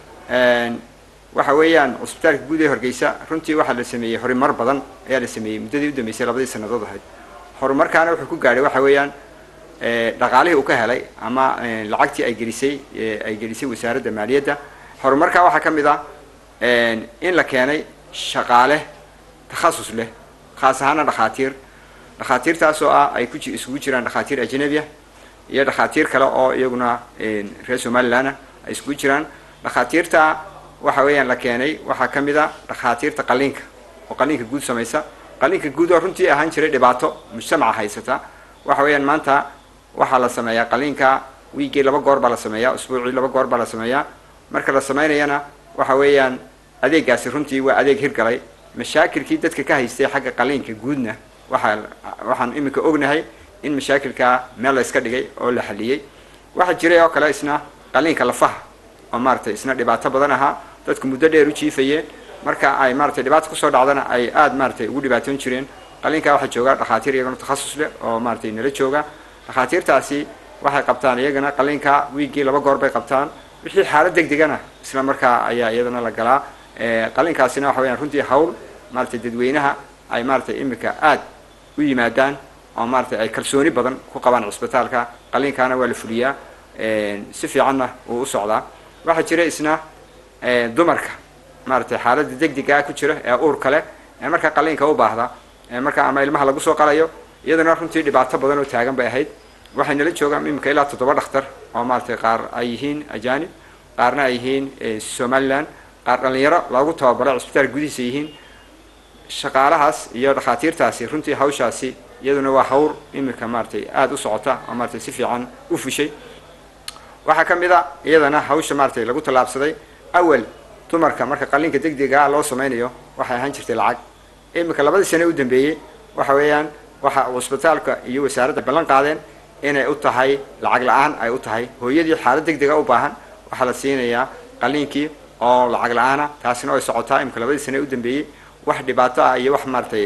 waxa weeyaan cisbitaalka guud ee Hargeysa runtii waxa la sameeyay horumar badan ayaa la sameeyay muddadii u dambeysay labadii sanadood ahayd horumarkaana wuxuu ku gaaray waxa weeyaan dhaqaalihii uu ka helay ama lacagtii ay gelisay ay gelisay wasaaradda maaliyadda horumarka waxa ka mid ah in la keenay shaqaale takhasus leh khaas ahaan dhakhaatiir dhakhaatiirtaas oo ah ay ku isugu jiraan dhakhaatiir ajnabi ah iyo dhakhaatiir kale oo iyaguna reer Somaliland ay isugu jiraan dhakhaatiirta waxa weeyaan la keenay waxa ka mid ah dhakhaatiirta qaliinka oo qaliinka guud sameeysa qaliinka guud oo runtii ahaan jiray dhibaato mujtamaca haysata waxa weeyaan maanta waxa la sameeyaa qaliinka wiigii laba goor baa la sameeyaa usbuucii laba goor baa la sameeyaa marka la sameynayana waxa weeyaan adeegaasi runtii waa adeeg hirgalay mashaakilkii dadka ka haystay xagga qaliinka guudna waxa waxaan imika ognahay in mashaakilka meel la iska dhigay oo la xaliyay waxa jiray oo kale isna qaliinka lafaha oo maartay isna dhibaato badan aha dadku muddo dheer u jiifayeen marka ay maartay dhibaato ku soo dhacdana ay aad maartay ugu dhibaatoon jireen qaliinka waxa jooga dhakhaatiir iyaguna takhasus leh oo maartay nala jooga dhakhaatiirtaasi waxay qabtaan iyagana qaliinka wiigii laba goor bay qabtaan wixii xaalad degdegana isla markaa ayaa iyadana la galaa qaliinkaasina waxa weeyaan runtii hawl maartay dadweynaha ay maartay imika aad u yimaadaan oo maartay ay kalsooni badan ku qabaan cisbitaalka qaliinkaana waa la fuliyaa si fiicanna uu u socdaa waxa jira isna dumarka maartay xaalada degdega ku jira ee uur kale ee marka qaliinka u baahda ee marka ama ilmaha lagu soo qalayo iyadana runtii dhibaato badan oo taagan bay ahayd waxayna la joogaan imika ilaa toddoba dhakhtar oo maartay qaar ay yihiin ajaanib qaarna ay yihiin Somaliland qaar dhalinyaro lagu tababaro cisbitaalka gudihiisa yihiin shaqaalahaas iyo dhakhaatiirtaasi runtii hawshaasi iyaduna waa hawl imika maartay aad u socota oo maartay si fiican u fushay waxa ka mid ah iyadana hawsha maartay lagu talaabsaday awal dumarka marka qaliinka degdega loo sameynayo waxay ahaan jirtay lacag imika labadii sano u dambeeyay waxa weeyaan waxa cisbitaalka iyo wasaaradda ballan qaadeen inay u tahay lacag la'aan ay u tahay hooyadii xaalad degdega u baahan waxa la siinayaa qaliinkii oo lacag la'aana taasina ay socotaa imika labadii sano u dambeeyay wax dhibaato ah iyo wax maartay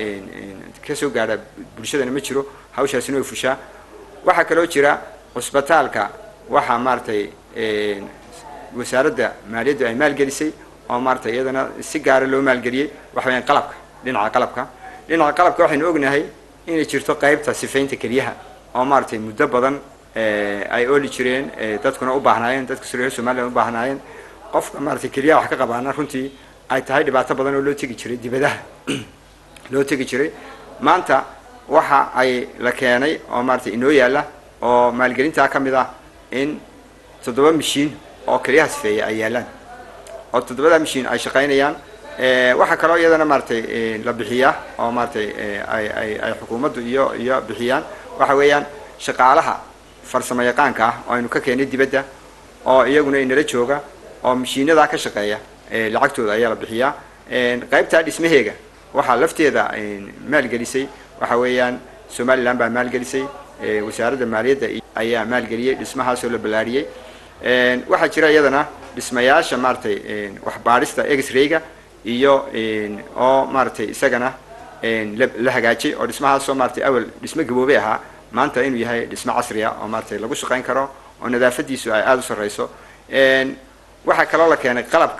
ka soo gaara bulshadana ma jiro hawshaasina way fushaa waxa kale oo jira cisbitaalka waxa maartay wasaaradda maaliyadda ay maalgelisay oo maartay iyadana si gaar ah loo maalgeliyay waxa weeyaan qalabka dhinaca qalabka dhinaca qalabka waxaynu ognahay inay jirto qaybta sifaynta kaliyaha oo maartay muddo badan ay ooli jireen dadkuna u baahnaayeen dadka Soomaaliya Soomaaliya u baahnaayeen qofka maartay kaliyaha wax ka qabaana runtii ay tahay dhibaato badan oo loo tagi jiray dibadaha loo tagi jiray maanta waxa ay la keenay oo maartay inoo yaala oo maalgelinta ka mid ah in toddoba mishiin oo kaliyaha sifeeya ay yaalaan oo toddobada mishiin ay shaqaynayaan ee waxa kale oo iyadana maartay la bixiyaa oo maartay ay ay ay xukuumaddu iyo iyo bixiyaan waxa weeyaan shaqaalaha farsamo yaqaanka ah oo aynu ka keenay dibadda oo iyaguna inala jooga oo mishiinada ka shaqeeya ee lacagtooda ayaa la bixiyaa ee qaybta dhismaheega waxa lafteeda maalgelisay waxa weeyaan Somaliland baa maalgelisay ee wasaaradda maaliyadda ayaa maalgeliyay dhismahaas oo la balaariyay ee waxa jira iyadana dhismayaasha maartay ee wax baarista X-ray-ga iyo ee oo maartay isagana ee la hagaajiyay oo dhismahaas oo maartay awal dhismo gaboobay ahaa maanta inuu yahay dhismo casri ah oo maartay lagu shaqayn karo oo nadaafadiisu ay aad u sareyso ee waxa kale oo la keenay qalabka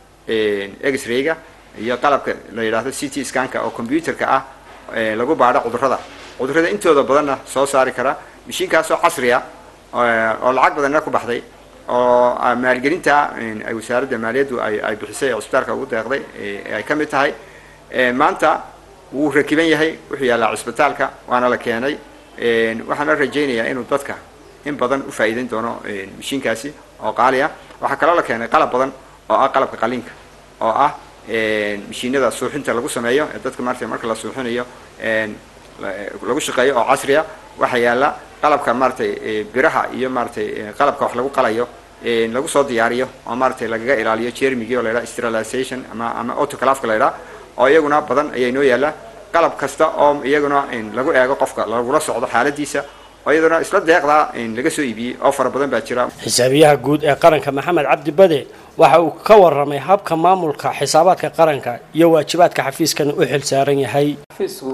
ee X-ray-ga iyo qalabka la yiraahdo C T scan-ka oo computer-ka ah ee lagu baadho cudurrada cudurrada intooda badanna soo saari kara mishiinkaas oo casri ah oo lacag badanna ku baxday oo maalgelinta ay wasaaradda maaliyaddu ay ay bixisay cusbitaalka ugu deeqday ee ay ka mid tahay ee maanta wuu rakiban yahay wuxuu yaalaa cusbitaalka waana la keenay ee waxaan rajaynayaa inuu dadka in badan u faa'iideyn doono mishiinkaasi oo qaali ah waxa kale oo la keenay qalab badan oo ah qalabka qaliinka oo ah ee mishiinada suuxinta lagu sameeyo ee dadka maartay marka la suuxinayo ee lagu shaqeeyo oo casri ah waxa yaala qalabka maartay biraha iyo maartay qalabka wax lagu qalayo ee lagu soo diyaariyo oo maartay lagaga ilaaliyo jeermiga oo la yiraahdo sterilization ama ama autoclave la yiraahdo oo iyaguna badan ayay noo yaala qalab kasta oo iyaguna in lagu eego qofka lagu la socdo xaaladiisa oo iyaduna isla deeqda in laga soo iibiyay oo fara badan baa jira xisaabiyaha guud ee qaranka Maxamed Cabdi Bade waxa uu ka waramay habka maamulka xisaabaadka qaranka iyo waajibaadka xafiiskan u xil saaran yahay xafiisku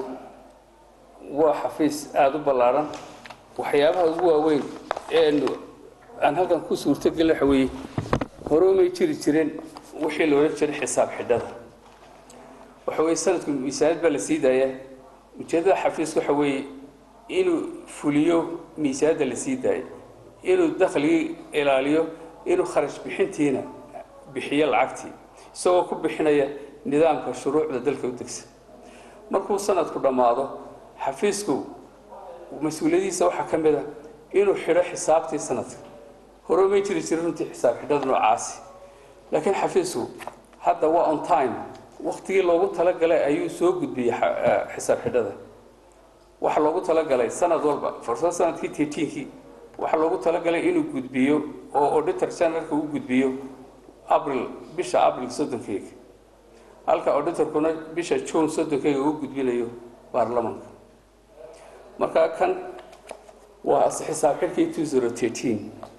waa xafiis aad u ballaaran waxyaabaha ugu waaweyn ee aan halkan ku suurtagal waxa weeye hore uma jiri jireen wixii loo jiray xisaab xidhada waxa weeye sanadku miisaaniyad baa la sii daaya ujeedada xafiisku waxa weeye inuu fuliyo miisaaniyadda la sii daaya inuu dakhliga ilaaliyo inuu kharash bixintiina bixiyo lacagtii isagoo ku bixinaya nidaamka shuruucda dalka u degsan markuu sanadku dhamaado xafiisku mas'uuliyadiisa waxa ka mid ah inuu xiro xisaabtii sanadka hore ma jiri jirin runtii xisaab xidhada noocaasi laakiin xafiisku hadda waa on time waqtigii loogu talagalay ayuu soo gudbiyay xisaab xidhada waxa loogu talagalay sanad walba fursad sanadkii thirteen-kii waxa loogu talagalay inuu gudbiyo oo auditor generalka uu gudbiyo April bisha April soddonkeega halka auditorkuna bisha June soddonkeega uu gudbinayo baarlamaanka marka kan waa xisaab xidhkii two thousand thirteen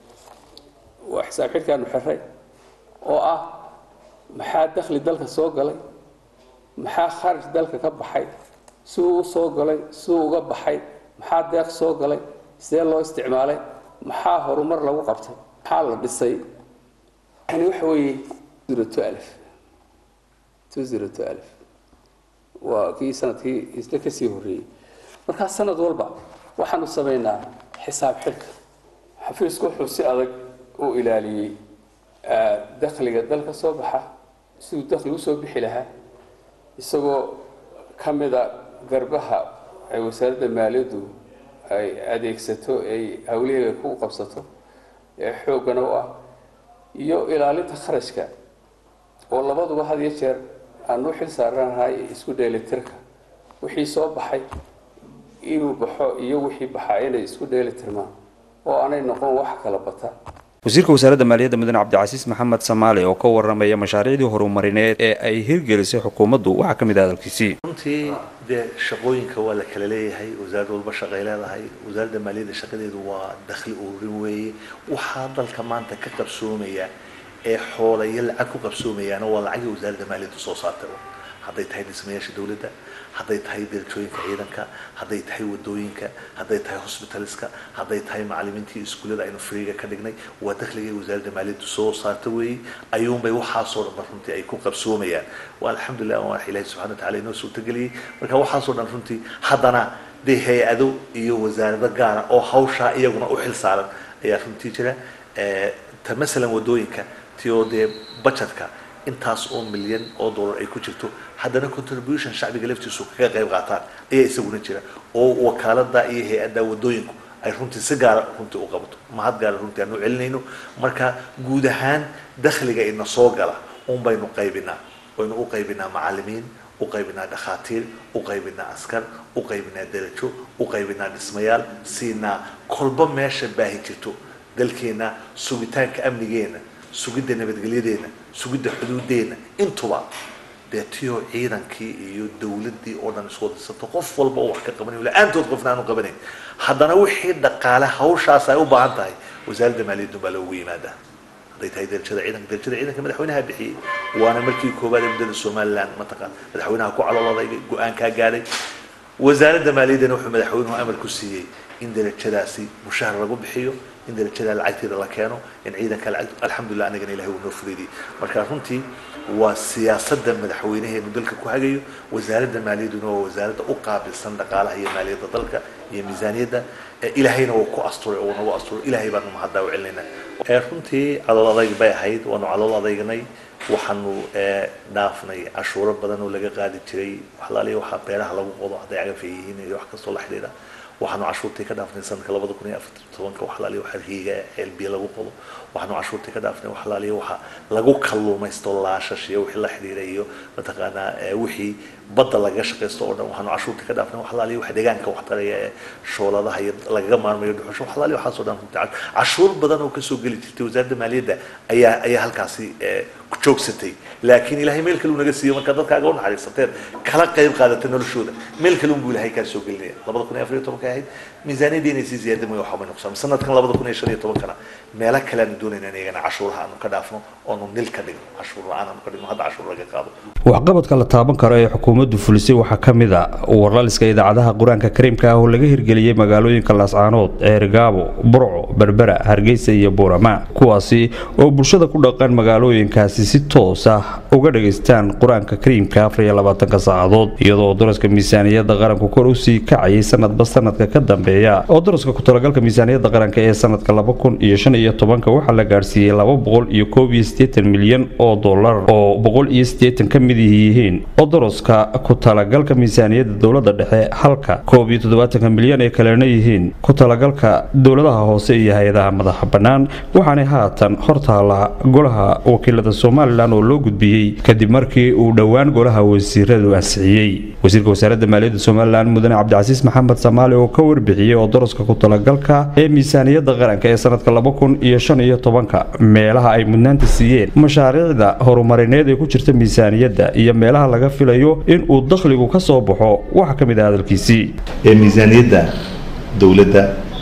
waa xisaab xidhkan xirray oo ah maxaa dakhli dalka soo galay maxaa kharaj dalka ka baxay suu soo galay suu uga baxay maxaa deeq soo galay sidee loo isticmaalay maxaa horumar lagu qabtay maxaa la dhisay yani waxa weeye zero twelve two zero twelve waa kii sanadkii isla ka sii horreeyay markaa sanad walba waxaanu sameynaa xisaab xidhka xafiisku wuxuu si adag u ilaaliyey dakhliga dalka soo baxa siduu dakhli u soo bixi lahaa isagoo ka mida garbaha ay wasaaradda maaliyaddu ay adeegsato ay hawlaheeda ku qabsato ee xoogana u ah iyo ilaalinta kharashka oo labaduba had iyo jeer aan u xil saaranahay isku dheelitirka wixii soo baxay inuu baxo iyo wixii baxaa inay isku dheelitirmaan oo aanay noqon wax kala bata wasiirka wasaaradda maaliyadda mudane cabdicasiis maxamed samaale oo ka waramaya mashaariicdii horumarineed ee ay hirgelisay xukuumaddu waxaa ka mid ah hadalkiisii runtii dee shaqooyinka waa la kala leeyahay wasaaradda walba shaqay leedahay wasaaradda maaliyadda shaqadeedu waa dakhli ururin weeye waxaa dalka maanta ka qabsoomaya ee xoolaya lacag ku qabsoomayaana waa lacagii wasaaradda maaliyaddu soo saartay hadday tahay dhismayaasha dawladda hadday tahay darajooyinka ciidanka hadday tahay wadooyinka hadday tahay hospitaliska hadday tahay macallimiintii iskuulada aynu freega ka dhignay waa dakhliga wasaaradda maaliyaddu soo saarta weeyey ayuunbay waxaasoo dhan runtii ay ku qabsoomayaan waa alxamdulilah waa ilaahay subxana wa tacaala inoo suurtageliyey marka waxaasoo dhan runtii haddana dee hay-ado iyo wasaarado gaara oo hawshaa iyaguna u xil saaran ayaa runtii jira ta masalan wadooyinka ti oo dee budgetka intaas oo milyan oo dollar ay ku jirto haddana contribution shacbiga laftiisu kaga qayb qaataan ayaa isaguna jira oo wakaalada iyo hay-adda wadooyinku ay runtii si gaara runtii u qabato mahad gaara runtii aanu celinayno marka guud ahaan dakhliga ina soo gala un baynu qaybinaa waynu u qaybinaa macallimiin u qaybinaa dhakhaatiir u qaybinaa askar u qaybinaa darajo u qaybinaa dhismayaal siinaa kolba meesha baahi jirto dalkeena sugitaanka amnigeena sugidda nabadgelyadeena sugidda xuduudeena intuba dee tiyo ciidankii iyo dawladdii oo dhan isku wadaysato qof walba oo wax ka qabanayo la-aantood qofna aanu qabanayn haddana wixii dhaqaale hawshaas ay u baahan tahay wasaaradda maaliyaddu baa loogu yimaadaa hadday tahay darajada ciidanka darajada ciidanka madaxweynaha bixiyey waana markii koowaad ee muddada somaliland mataqaan madaxweynaha ku calolooday go-aankaa gaadhay wasaaradda maaliyaddana wuxuu madaxweynuhu amar ku siiyey in darajadaasi mushahar lagu bixiyo in darajada lacagteeda la keeno in ciidanka lacag alxamdulillah anagana ilaahay uu noo fudeydiyey marka runtii waa siyaasadda madaxweynaheenu dalka ku hagayo wasaaradda maaliyadduna waa wasaaradda u qaabilsan dhaqaalaha iyo maaliyadda dalka iyo miisaaniyadda ilaahayna waa ku asturay oo nagu asturay ilaahay baanu mahaddaa u celinaynaa runtii calool adayg bay ahayd waanu calool adaygnay waxaanu dhaafnay cashuuro badan oo laga qaadi jiray waxlaaliya waxaa beeraha lagu qodo hadday cagafay yihiin iyo wax kastoo la xidhiidha waxaanu cashuurtii ka dhaafnay sanadka labada kun iyo afartan tobanka waxlaaliya waxa riiga ceel biyo lagu qodo waxaanu cashuurtii ka dhaafnay waxlaaliya waxa lagu kalluumaysto laashash iyo wixii la xidhiidha iyo mataqaanaa wixii badda lagaga shaqaysto oo dhan waxaanu cashuurtii ka dhaafnay waxlaaliya waxa deegaanka wax taraya ee shooladaha iyo lagaga maarmayo dhuxusho waxlaaliya waxaasoo dhan runtii cashuur badan oo kasoo geli jirtay wasaaradda maaliyadda ayaa ayaa halkaasi joogsatay laakiin ilaahay meel kale uu naga siiyo marka dadkaaga u naxariisateen kala qayb qaadata noloshooda meel kale uu ilaahay ka soo gelinaya labada kun iyo afar iyo tobanka ahayd miisaaniyadda inay sii ziyaadamay waxa bay noqon sanadkan labada kun iyo shan iyo tobankana meelo kale aan doonayna inagana cashuuraha aanu ka dhaafno oonu nil ka dhigno cashuur la-aan aanu ka dhigno hadda cashuur laga qaado waxqabadka la taaban karo ee xukuumaddu fulisay waxaa ka mid a warlaliska idaacadaha qur-aanka kariimka ah oo laga hirgeliyey magaalooyinka laascaanood ceergaabo burco berbera hargeysa iyo buurama kuwaasi oo bulshada ku dhaqan magaalooyinkaasi si toos ah uga dhageystaan qur-aanka kariimka afar iyo labaatanka saacadood iyadoo daraska miisaaniyadda qaranku kor usii kacayay sanadba sanadka ka dambeeya oo daraska ku talagalka miisaaniyadda qaranka ee sanadka laba kun iyo shan iyo tobanka waxaa la gaarsiiyey laba boqol iyo koob iyo siddeetan milyan oo dollar oo boqol iyo siddeetan ka mid yihiin oo daraska ku talagalka miisaaniyadda dowladda dhexe halka koob iyo toddobaatanka milyan ee kalena yihiin ku talagalka dowladaha hoose iyo hay-adaha madaxa bannaan waxaanay haatan hortaala golaha wakiilada somalilan oo loo gudbiyey kadib markii uu dhowaan golaha wasiiradu ansixiyey wasiirka wasaaradda maaliyadda somalilan mudane cabdicasiis maxamed samaali oo ka warbixiyey oo daraska ku talagalka ee miisaaniyadda qaranka ee sanadka laba kun iyo shan iyo tobanka meelaha ay mudnaanta siiyeen mashaariicda horumarineed ee ku jirta miisaaniyadda iyo meelaha laga filayo in uu dakhligu ka soo baxo waxa ka mid ah hadalkiisii ee miisaaniyadda dowladda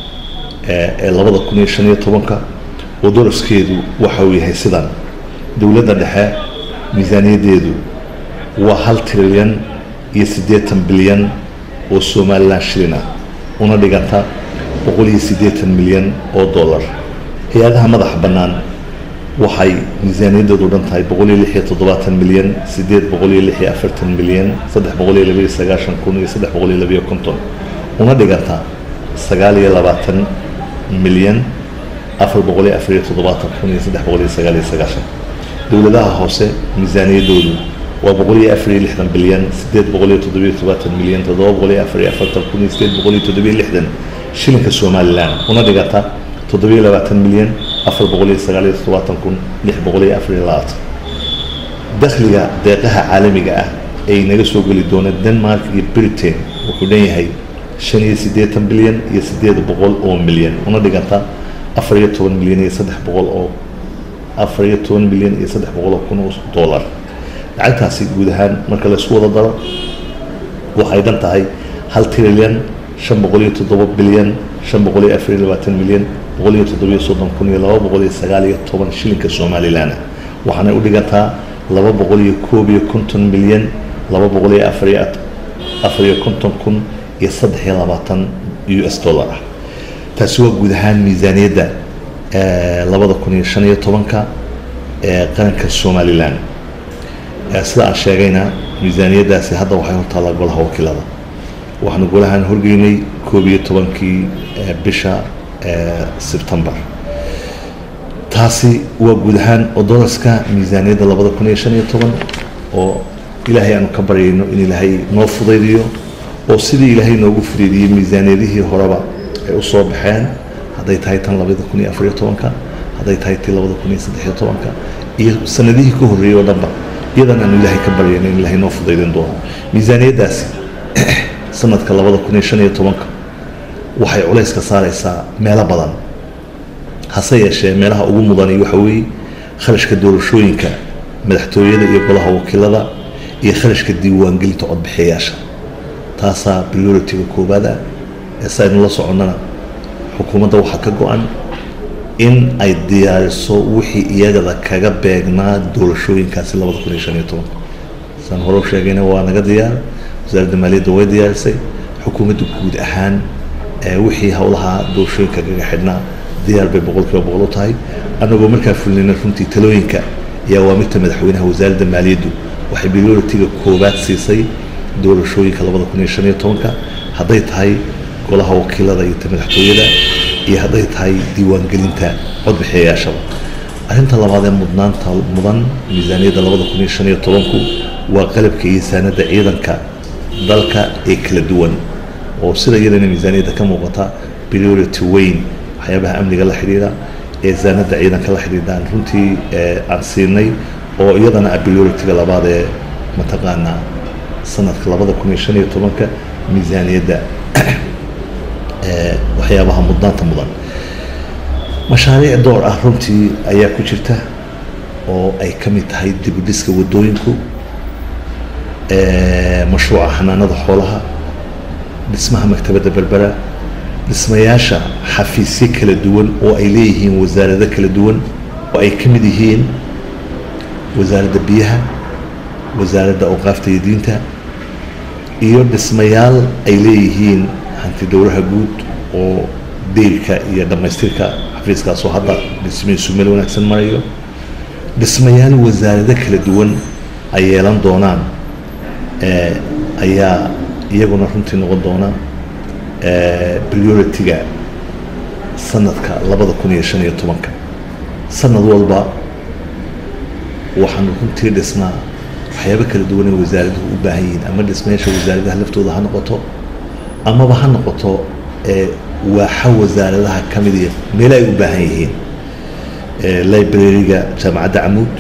ee labada kun iyo shan iyo tobanka oo daraskeedu waxa uu yahay sidan dowladda dhexe miisaaniyaddeedu waa hal trilyan iyo siddeetan bilyan oo somalilan shilin ah una dhiganta boqol iyo siddeetan milyan oo dollar hay-adaha madaxa bannaan waxay miisaaniyaddeedu dhan tahay boqol iyo lix iyo toddobaatan milyan siddeed boqol iyo lix iyo afartan milyan saddex boqol iyo laba iyo sagaashan kun iyo saddex boqol iyo laba iyo konton una dhiganta sagaal iyo labaatan milyan afar boqol iyo afar iyo toddobaatan kun iyo saddex boqol iyo sagaal iyo sagaashan dowladaha hoose miisaaniyaddoodu waa boqol iyo afar iyo lixdan bilyan siddeed boqol iyo toddoba iyo todobaatan milyan toddoba boqol iyo afar iyo afartan kun iyo siddeed boqol iyo toddoba iyo lixdan shilinka somalilan una dhigata toddoba iyo labaatan milyan afar boqol iyo sagaal iyo toddobaatan kun lix boqol iyo afar iyo labaatan dakhliga deeqaha caalamiga ah ay naga soo geli doona denmark iyo britain wuxuu dhan yahay shan iyo siddeetan bilyan iyo siddeed boqol oo milyan una dhiganta afar iyo toban milyan iyo saddex boqol oo afar iyo toban milyan iyo saddex boqol oo kun oo dollar lacagtaasi guud ahaan marka la isku wada daro waxay dhan tahay hal trilyan shan boqol iyo toddoba bilyan shan boqol iyo afar iyo labaatan milyan boqol iyo toddoba iyo soddon kun iyo laba boqol iyo sagaal iyo toban shilinka somalilan waxaanay u dhigantaa laba boqol iyo koob iyo konton milyan laba boqol iyo afar iyo afar iyo konton kun iyo saddex iyo labaatan u s dollar ah. taasi waa guud ahaan miisaaniyadda labada kun iyo shan iyo tobanka ee qaranka Somaliland. sida aan sheegayna miisaaniyaddaasi hadda waxay hortaallaa golaha wakiilada, waxaanu golahan horgeynay koob iyo tobankii bisha September. taasi waa guud ahaan odolaska miisaaniyadda labada kun iyo shan iyo toban oo ilaahay aanu ka baryayno in ilaahay noo fudaydiyo oo sidii ilaahay noogu fudeydiyey miisaaniyadihii horeba ay u soo baxeen, hadday tahay tan labada kun iyo afar iyo tobanka, hadday tahay tii labada kun iyo saddex iyo tobanka iyo sanadihii ka horreeyay oo dhanba, iyadan aanu ilaahay ka baryayno in ilaahay noo fudaydin doono. miisaaniyaddaasi sanadka labada kun iyo shan iyo tobanka waxay culays ka saaraysaa meelo badan, hase yeeshee meelaha ugu mudani waxa weeye kharashka doorashooyinka madaxtooyada iyo golaha wakiilada iyo kharashka diiwaangelinta codbixiyayaasha. taasaa priority-ga koowaad ah ee saynu la soconnana xukuumadda waxaa ka go-an in ay diyaariso wixii iyagada kaga beegnaa doorashooyinkaasi labada kun iyo shan iyo tobanka. saan hore u sheegayna waa naga diyaar, wasaaradda maaliyadda way diyaarisay, xukuumaddu guud ahaan wixii howlaha doorashooyinka kaga xidhnaa diyaar bay boqolkiiba boqol u tahay. anagoo markaa fulnayna runtii talooyinka iyo awaamirta madaxweynaha wasaaradda maaliyaddu waxay priority-ga koowaad siisay doorashooyinka labada kun iyo shan iyo tobanka, hadday tahay golaha wakiilada iyo ta madaxtooyada iyo hadday tahay diiwaangelinta codbixiyayaashaba. arrinta labaad ee mudnaanta mudan miisaaniyadda labada kun iyo shan iyo tobanku waa qalabka iyo saanada ciidanka dalka ee kala duwan oo sida iyadana miisaaniyadda ka muuqata priority weyn waxyaabaha amniga la xidhiidha ee saanada ciidanka la xidhiidhaan runtii aan siinay oo iyadana ah priority-ga labaad ee mataqaanaa sanadka labada kun iyo shan iyo tobanka miisaaniyadda waxyaabaha mudnaanta mudan. mashaariic door ah runtii ayaa ku jirta oo ay ka mid tahay dib u dhiska wadooyinku, mashruuca xanaanada xoolaha, dhismaha maktabadda berbera, dhismayaasha xafiisyo kala duwan oo ay leeyihiin wasaarado kala duwan oo ay ka mid yihiin wasaaradda biyaha, wasaaradda awqaafta iyo diinta, iyo dhismayaal ay leeyihiin hanti dowlaha guud oo deyrka iyo dhammaystirka xafiiskaasoo hadda dhismihiisu meel wanaagsan marayo, dhismayaal wasaarado kala duwan ay yeelan doonaan ayaa iyaguna runtii noqon doona priority-ga sanadka labada kun iyo shan iyo tobanka. sanad walba waxaanu runtii dhisnaa waxyaabo kala duwan ee wasaaraduhu u baahan yihiin, ama dhismayaasha wasaaradaha laftooda ha noqoto amaba ha noqoto waaxa wasaaradaha ka mid iyo meelo ay u baahan yihiin. library-ga jaamacadda camuud,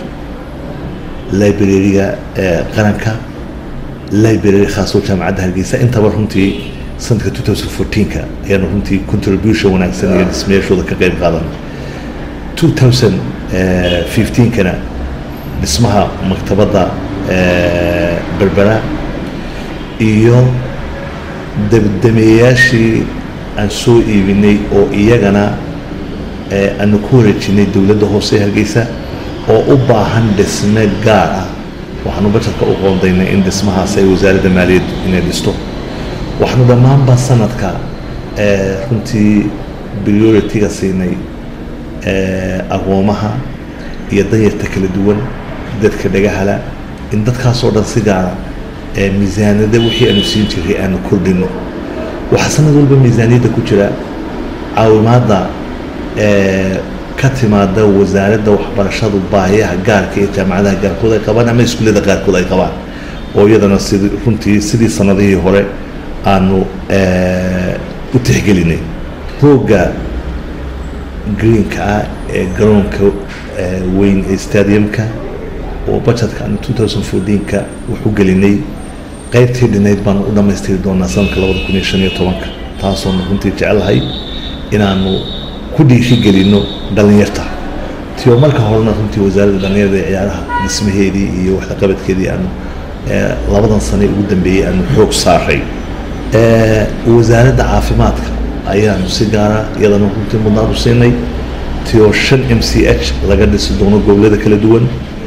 library-ga qaranka, library khaasoo jaamacadda hargeysa, intaba runtii sanadka two thousand fourteen-ka ayaanu runtii contribution wanaagsan iyo dhismayaashooda ka qayb qaadan. two thousand fifteen-kana dhismaha maktabadda berbera iyo dabdameeyaashii aan soo iibinay oo iyagana aanu ku wareejinay dowladda hoose hargeysa oo u baahan dhisme gaar ah. waxaanu bajarka u qoondaynay in dhismahaas ay wasaaradda maaliyaddu inay dhisto. waxaanu dhammaanba sanadka runtii priority-ga siinay aqoomaha iyo danyarta kala duwan, dadka dhagahala, in dadkaasoo dhan si gaara miisaaniyadda wixii aanu siin jiray aanu kordhino. waxaa sanad walba miisaaniyadda ku jira caawimaadda ka timaada wasaaradda waxbarashadu baahiyaha gaarka ee jaamacadaha gaarkood ay qabaan ama iskuullada qaarkood ay qabaan, oo iyadana sidii runtii sidii sanadihii hore aanu u tixgelinay. roogga greenka ah ee garoonka weyn ee stadiumka oo budgetka aan two thousand fourteen-ka wuxuu gelinay qaybtii dhinayd baanu u dhammaystiri doonaa sanadka labada kun iyo shan iyo tobanka, taasoonu runtii jecelahay inaanu ku dhiirigelino dhallinyarta. tiyo marka horena runtii wasaaradda dhallinyarada ee ciyaaraha dhismaheedii iyo waxqabadkeedii aanu labadan sane ugu dambeeyey aanu xoog saaray. wasaaradda caafimaadka ayaanu si gaara iyadana runtii mudnaan u siinay, tiyo shan m c h laga dhisi doono gobollada kala duwan,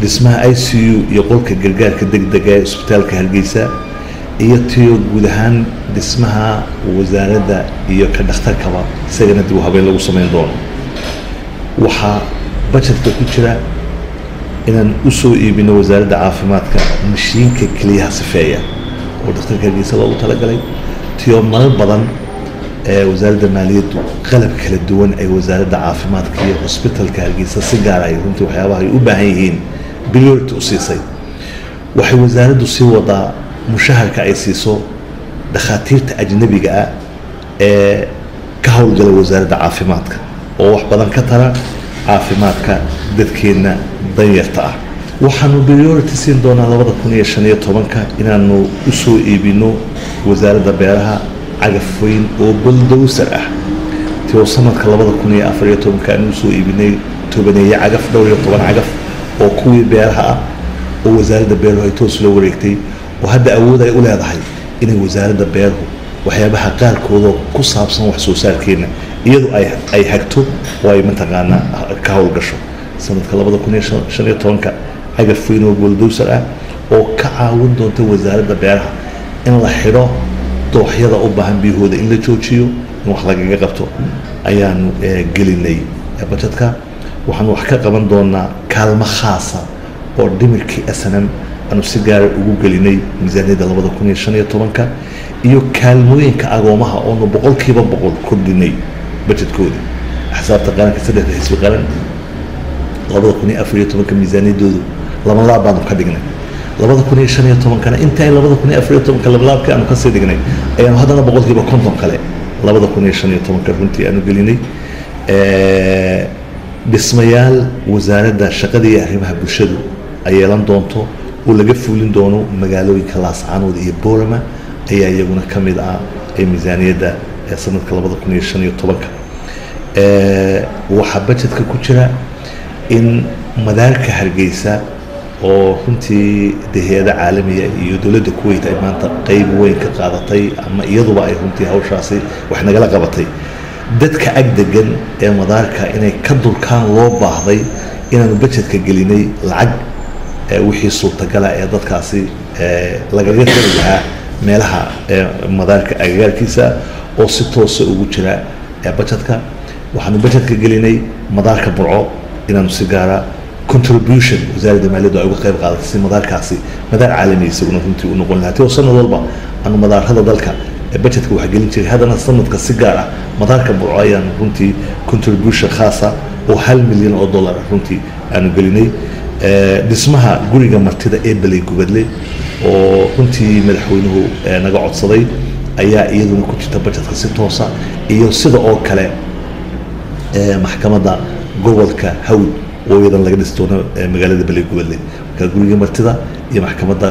dhismaha I C U iyo qolka gargaarka degdega ee isbitaalka Hargeysa iyo tiyo guud ahaan dhismaha wasaaradda iyo ka dhakhtarkaba isagana dib u habeyn lagu sameyn doono waxaa budgetka ku jira inaan u soo iibino wasaaradda caafimaadka mashiinka kaliyaha sifeeya oo dhakhtarka Hargeysa loogu talagalay tiyo marar badan ee wasaaradda maaliyaddu qalab kala duwan ay wasaaradda caafimaadka iyo hospitalka Hargeysa si gaar ah runtii waxyaabaha ay u baahan yihiin priority u siisay waxay wasaaraddu sii wadaa mushaharka ay siiso dhakhaatiirta ajnabiga ah ee ka howlgala wasaaradda caafimaadka oo wax badan ka tara caafimaadka dadkeena danyarta ah waxaanu priority siin doonaa labada kun iyo shan iyo tobanka inaanu u soo iibino wasaaradda beeraha cagaf weyn oo bulldozer ah tio sanadka labada kun iyo afar iyo tobanka aanu soo iibinay tobaneeye cagaf dhowr iyo toban cagaf oo kuwii beeraha ah oo wasaaradda beeruhu ay toos loo wareegtay oo hadda awood ay u leedahay inay wasaaradda beeruhu waxyaabaha qaarkooda ku saabsan wax soo saarkeena iyadu ay ay hagto oo ay mataqaanaa ka howlgasho sanadka labada kun iyo shan iyo tobanka cagaf weyn oo bulldozer ah oo ka caawin doonta wasaaradda beeraha in la xidho dooxyada u baahan biyahooda in la joojiyo in wax lagaga qabto ayaanu gelinay budgetka waxaanu wax ka qaban doonaa kaalmo khaasa oo dhimirkii S N M aanu si gaara ugu gelinay miisaaniyadda labada kun iyo shan iyo tobanka iyo kaalmooyinka agoomaha oonu boqolkiiba boqol kordhinay budgetkooda xisaabta qaranka saddexda xisbi qaran labada kun iyo afar iyo tobanka miisaaniyaddoodu laba laab baanu ka dhignay labada kun iyo shan iyo tobankana inta ay labada kun iyo afar iyo tobanka labalaabkii aanu kasii dhignay ayaanu haddana boqolkiiba konton kale labada kun iyo shan iyo tobanka runtii aanu gelinay dhismayaal wasaaradda shaqada iyo arrimaha bulshadu ay yeelan doonto oo laga fuulin doono magaalooyinka Laascaanood iyo Boorama ayaa iyaguna ka mid ah ee miisaaniyadda ee sanadka labada kun iyo shan iyo tobanka waxaa budgetka ku jira in madaarka Hargeysa oo runtii hay'adaha caalamiga iyo dawladda Kuwait ay maanta qayb weyn ka qaadatay ama iyaduba ay runtii hawshaasi wax nagala qabatay dadka ag degan ee madaarka inay ka dulkaan loo baahday inaanu budgetka gelinay lacag wixii suurtagala ee dadkaasi lagaga tari lahaa meelaha madaarka agagaarkiisa oo si toosa ugu jira budgetka waxaanu budgetka gelinay madaarka Burco inaanu si gaara contribution wasaaradda maaliyaddu ay uga qayb qaadatay si madaarkaasi madaar caalami isaguna runtii u noqon lahaa sanad walba aanu madaarada dalka budgetka waxa gelin jiray haddana sanadka si gaar ah madaarka Burco ayaan runtii contribution khaasa oo hal milyan oo dollar runtii aanu gelinay dhismaha guriga martida ee Balay Gubadle oo runtii madaxweynuhu naga codsaday ayaa iyaduna ku jirta budgetka si toosa iyo sida oo kale maxkamadda gobolka Hawd oo iyadan laga dhis doono magaalada Balay Gubadle ka guriga martida iyo maxkamadda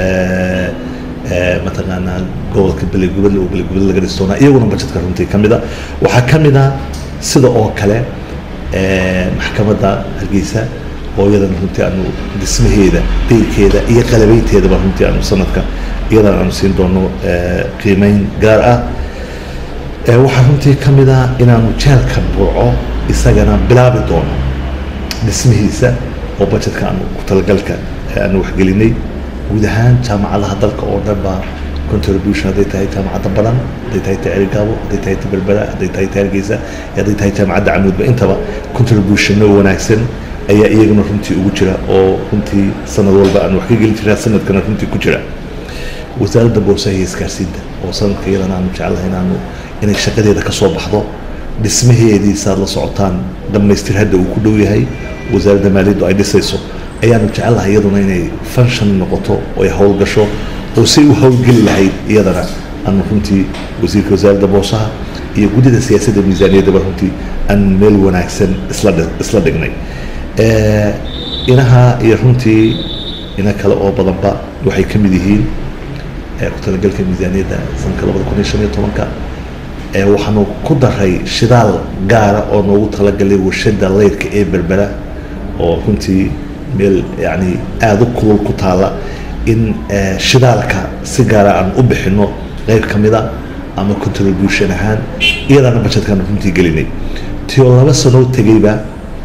mataqaanaa gobolka Balay Gubadle oo Balay Gubadle laga dhis doono iyaguna budgetka runtii ka mid ah waxaa ka mid ah sida oo kale maxkamadda Hargeysa oo iyadan runtii aanu dhismaheeda deyrkeeda iyo qalabaynteedaba runtii aanu sanadka iyadan aanu siin doono qiimeyn gaar ah waxaa runtii ka mid ah inaanu jeelka Burco isagana bilaabi doono dhismihiisa oo budgetka aanu ku talagalka aanu wax gelinay guud ahaan jaamacadaha dalka oo dhan baa contribution hadday tahay jaamacadda Baran hadday tahay Taariikabo hadday tahay Berbera hadday tahay Hargeysa hadday tahay jaamacadda Camuudba intaba contribution wanaagsan ayaa iyaguna runtii ugu jira oo runtii sanad walba aan wax ka gelin jiraa sanadkana runtii ku jira wasaaradda boosaha iyo isgaarsiinta oo sanadka iyadana aanu jecelahay inaanu inay shaqadeeda ka soo baxdo dhismaheedii saad la socotaan dhammaystir hadda uu ku dhow yahay wasaaradda maaliyaddu ay dhisayso ayaanu jecelahay iyaduna inay function noqoto oo ay howlgasho oo si u howlgeli lahayd iyadana aanu runtii wasiirka wasaaradda boosaha iyo guddida siyaasadda miisaaniyaddaba runtii aan meel wanaagsan isla isla dhignay inaha iyo runtii ina kale oo badanba waxay ka mid yihiin ku talagalka miisaaniyadda sanadka labada kun iyo shan iyo tobanka waxaanu ku daray shidaal gaara oo noogu talagalay warshada leydka ee Berbera oo runtii meel yani aad u kulul ku taala in shidaalka si gaara aan u bixino qayb ka mid ah ama contribution ahaan iyadana budgetkan runtii gelinay tiyo laba sano tagayba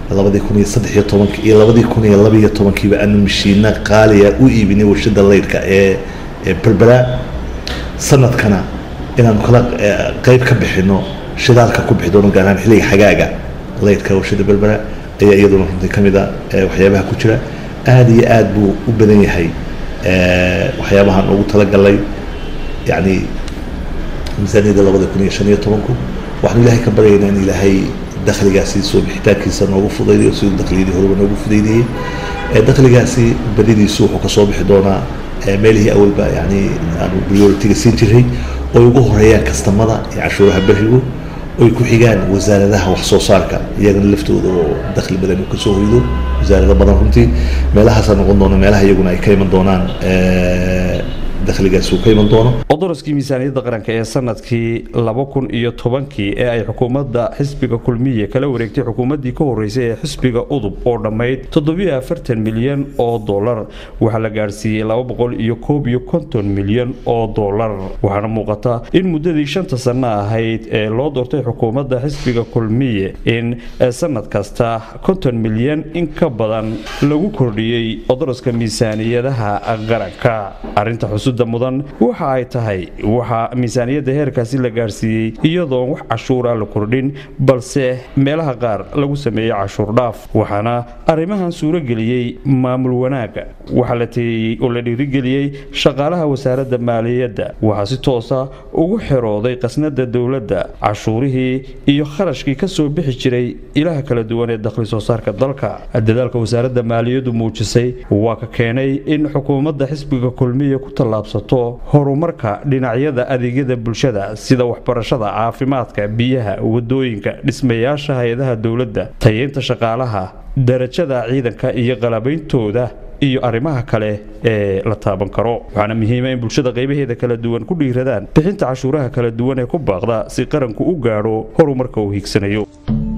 labadii kun iyo saddex iyo tobankii iyo labadii kun iyo laba iyo tobankiiba aanu mashiina qaaliya u iibinay warshada leydhka ee ee berbera sanadkana inaanu kala qayb ka bixino shidaalka ku bixi doono gaar ahaan xilliga xagaaga leydhka warshada berbera ayaa iyaduna runtii ka mid a waxyaabaha ku jira aada iyo aada buu u badan yahay waxyaabahan ugu talagalay yacni miisaaniyada labada kun iyo shan iyo tobanku waxaanu ilaahay ka baryaynaa in ilaahay dakhligaasi soo bixitaankiisa noogu fudaydayo siduu dakhligii horeba noogu fudaydayey dakhligaasi badidiisu wuxuu kasoo bixi doonaa meelihii awalba yani aanu prioritiga siin jiray oo ugu horeeyaan kastamada iyo cashuuraha berigu oy ku xigaan wasaaradaha wax soo saarka iyagana laftooda oo dakhli badan uu kasoo hoydo wasaarada badan runtii meelahaasaa noqon doona meelaha iyaguna ay ka iman doonaan dakhligaas uu ka iman doono odoroskii miisaaniyadda qaranka ee sanadkii laba kun iyo tobankii ee ay xukuumadda xisbiga kulmiye kala wareegtay xukuumaddii ka horeysay ee xisbiga udub oo dhammayd toddobiyo afartan milyan oo dollar waxaa la gaadhsiiyey laba boqol iyo koob iyo konton milyan oo dollar waxaana muuqata in muddadii shanta sano ahayd ee loo doortay xukuumadda xisbiga kulmiye in sanad kasta konton milyan in ka badan lagu kordhiyey odoroska miisaaniyadaha qaranka arrinta mudan waxa ay tahay waxa miisaaniyadda heerkaasi la gaarsiiyey iyadoo wax cashuura la kordhin balse meelaha qaar lagu sameeyay cashuur dhaaf waxaana arrimahan suuro geliyey maamul wanaaga waxa la teeyey oo la dhiirigeliyey shaqaalaha wasaaradda maaliyadda waxaa si toosa ugu xirooday qasnada dowladda cashuurihii iyo kharashkii ka soo bixi jiray ilaha kala duwan ee dakhli soo saarka dalka dadaalka wasaaradda maaliyaddu muujisay waa ka keenay in xukuumadda xisbiga kulmiye ku tallaabsato horumarka dhinacyada adeegyada bulshada sida waxbarashada caafimaadka biyaha wadooyinka dhismayaasha hay-adaha dowladda tayeynta shaqaalaha darajada ciidanka iyo qalabeyntooda iyo arrimaha kale ee la taaban karo waxaana muhiima in bulshada qaybaheeda kala duwan ku dhiiradaan bixinta cashuuraha kala duwan ee ku baaqda si qaranku u gaadho horumarka uu hiigsanayo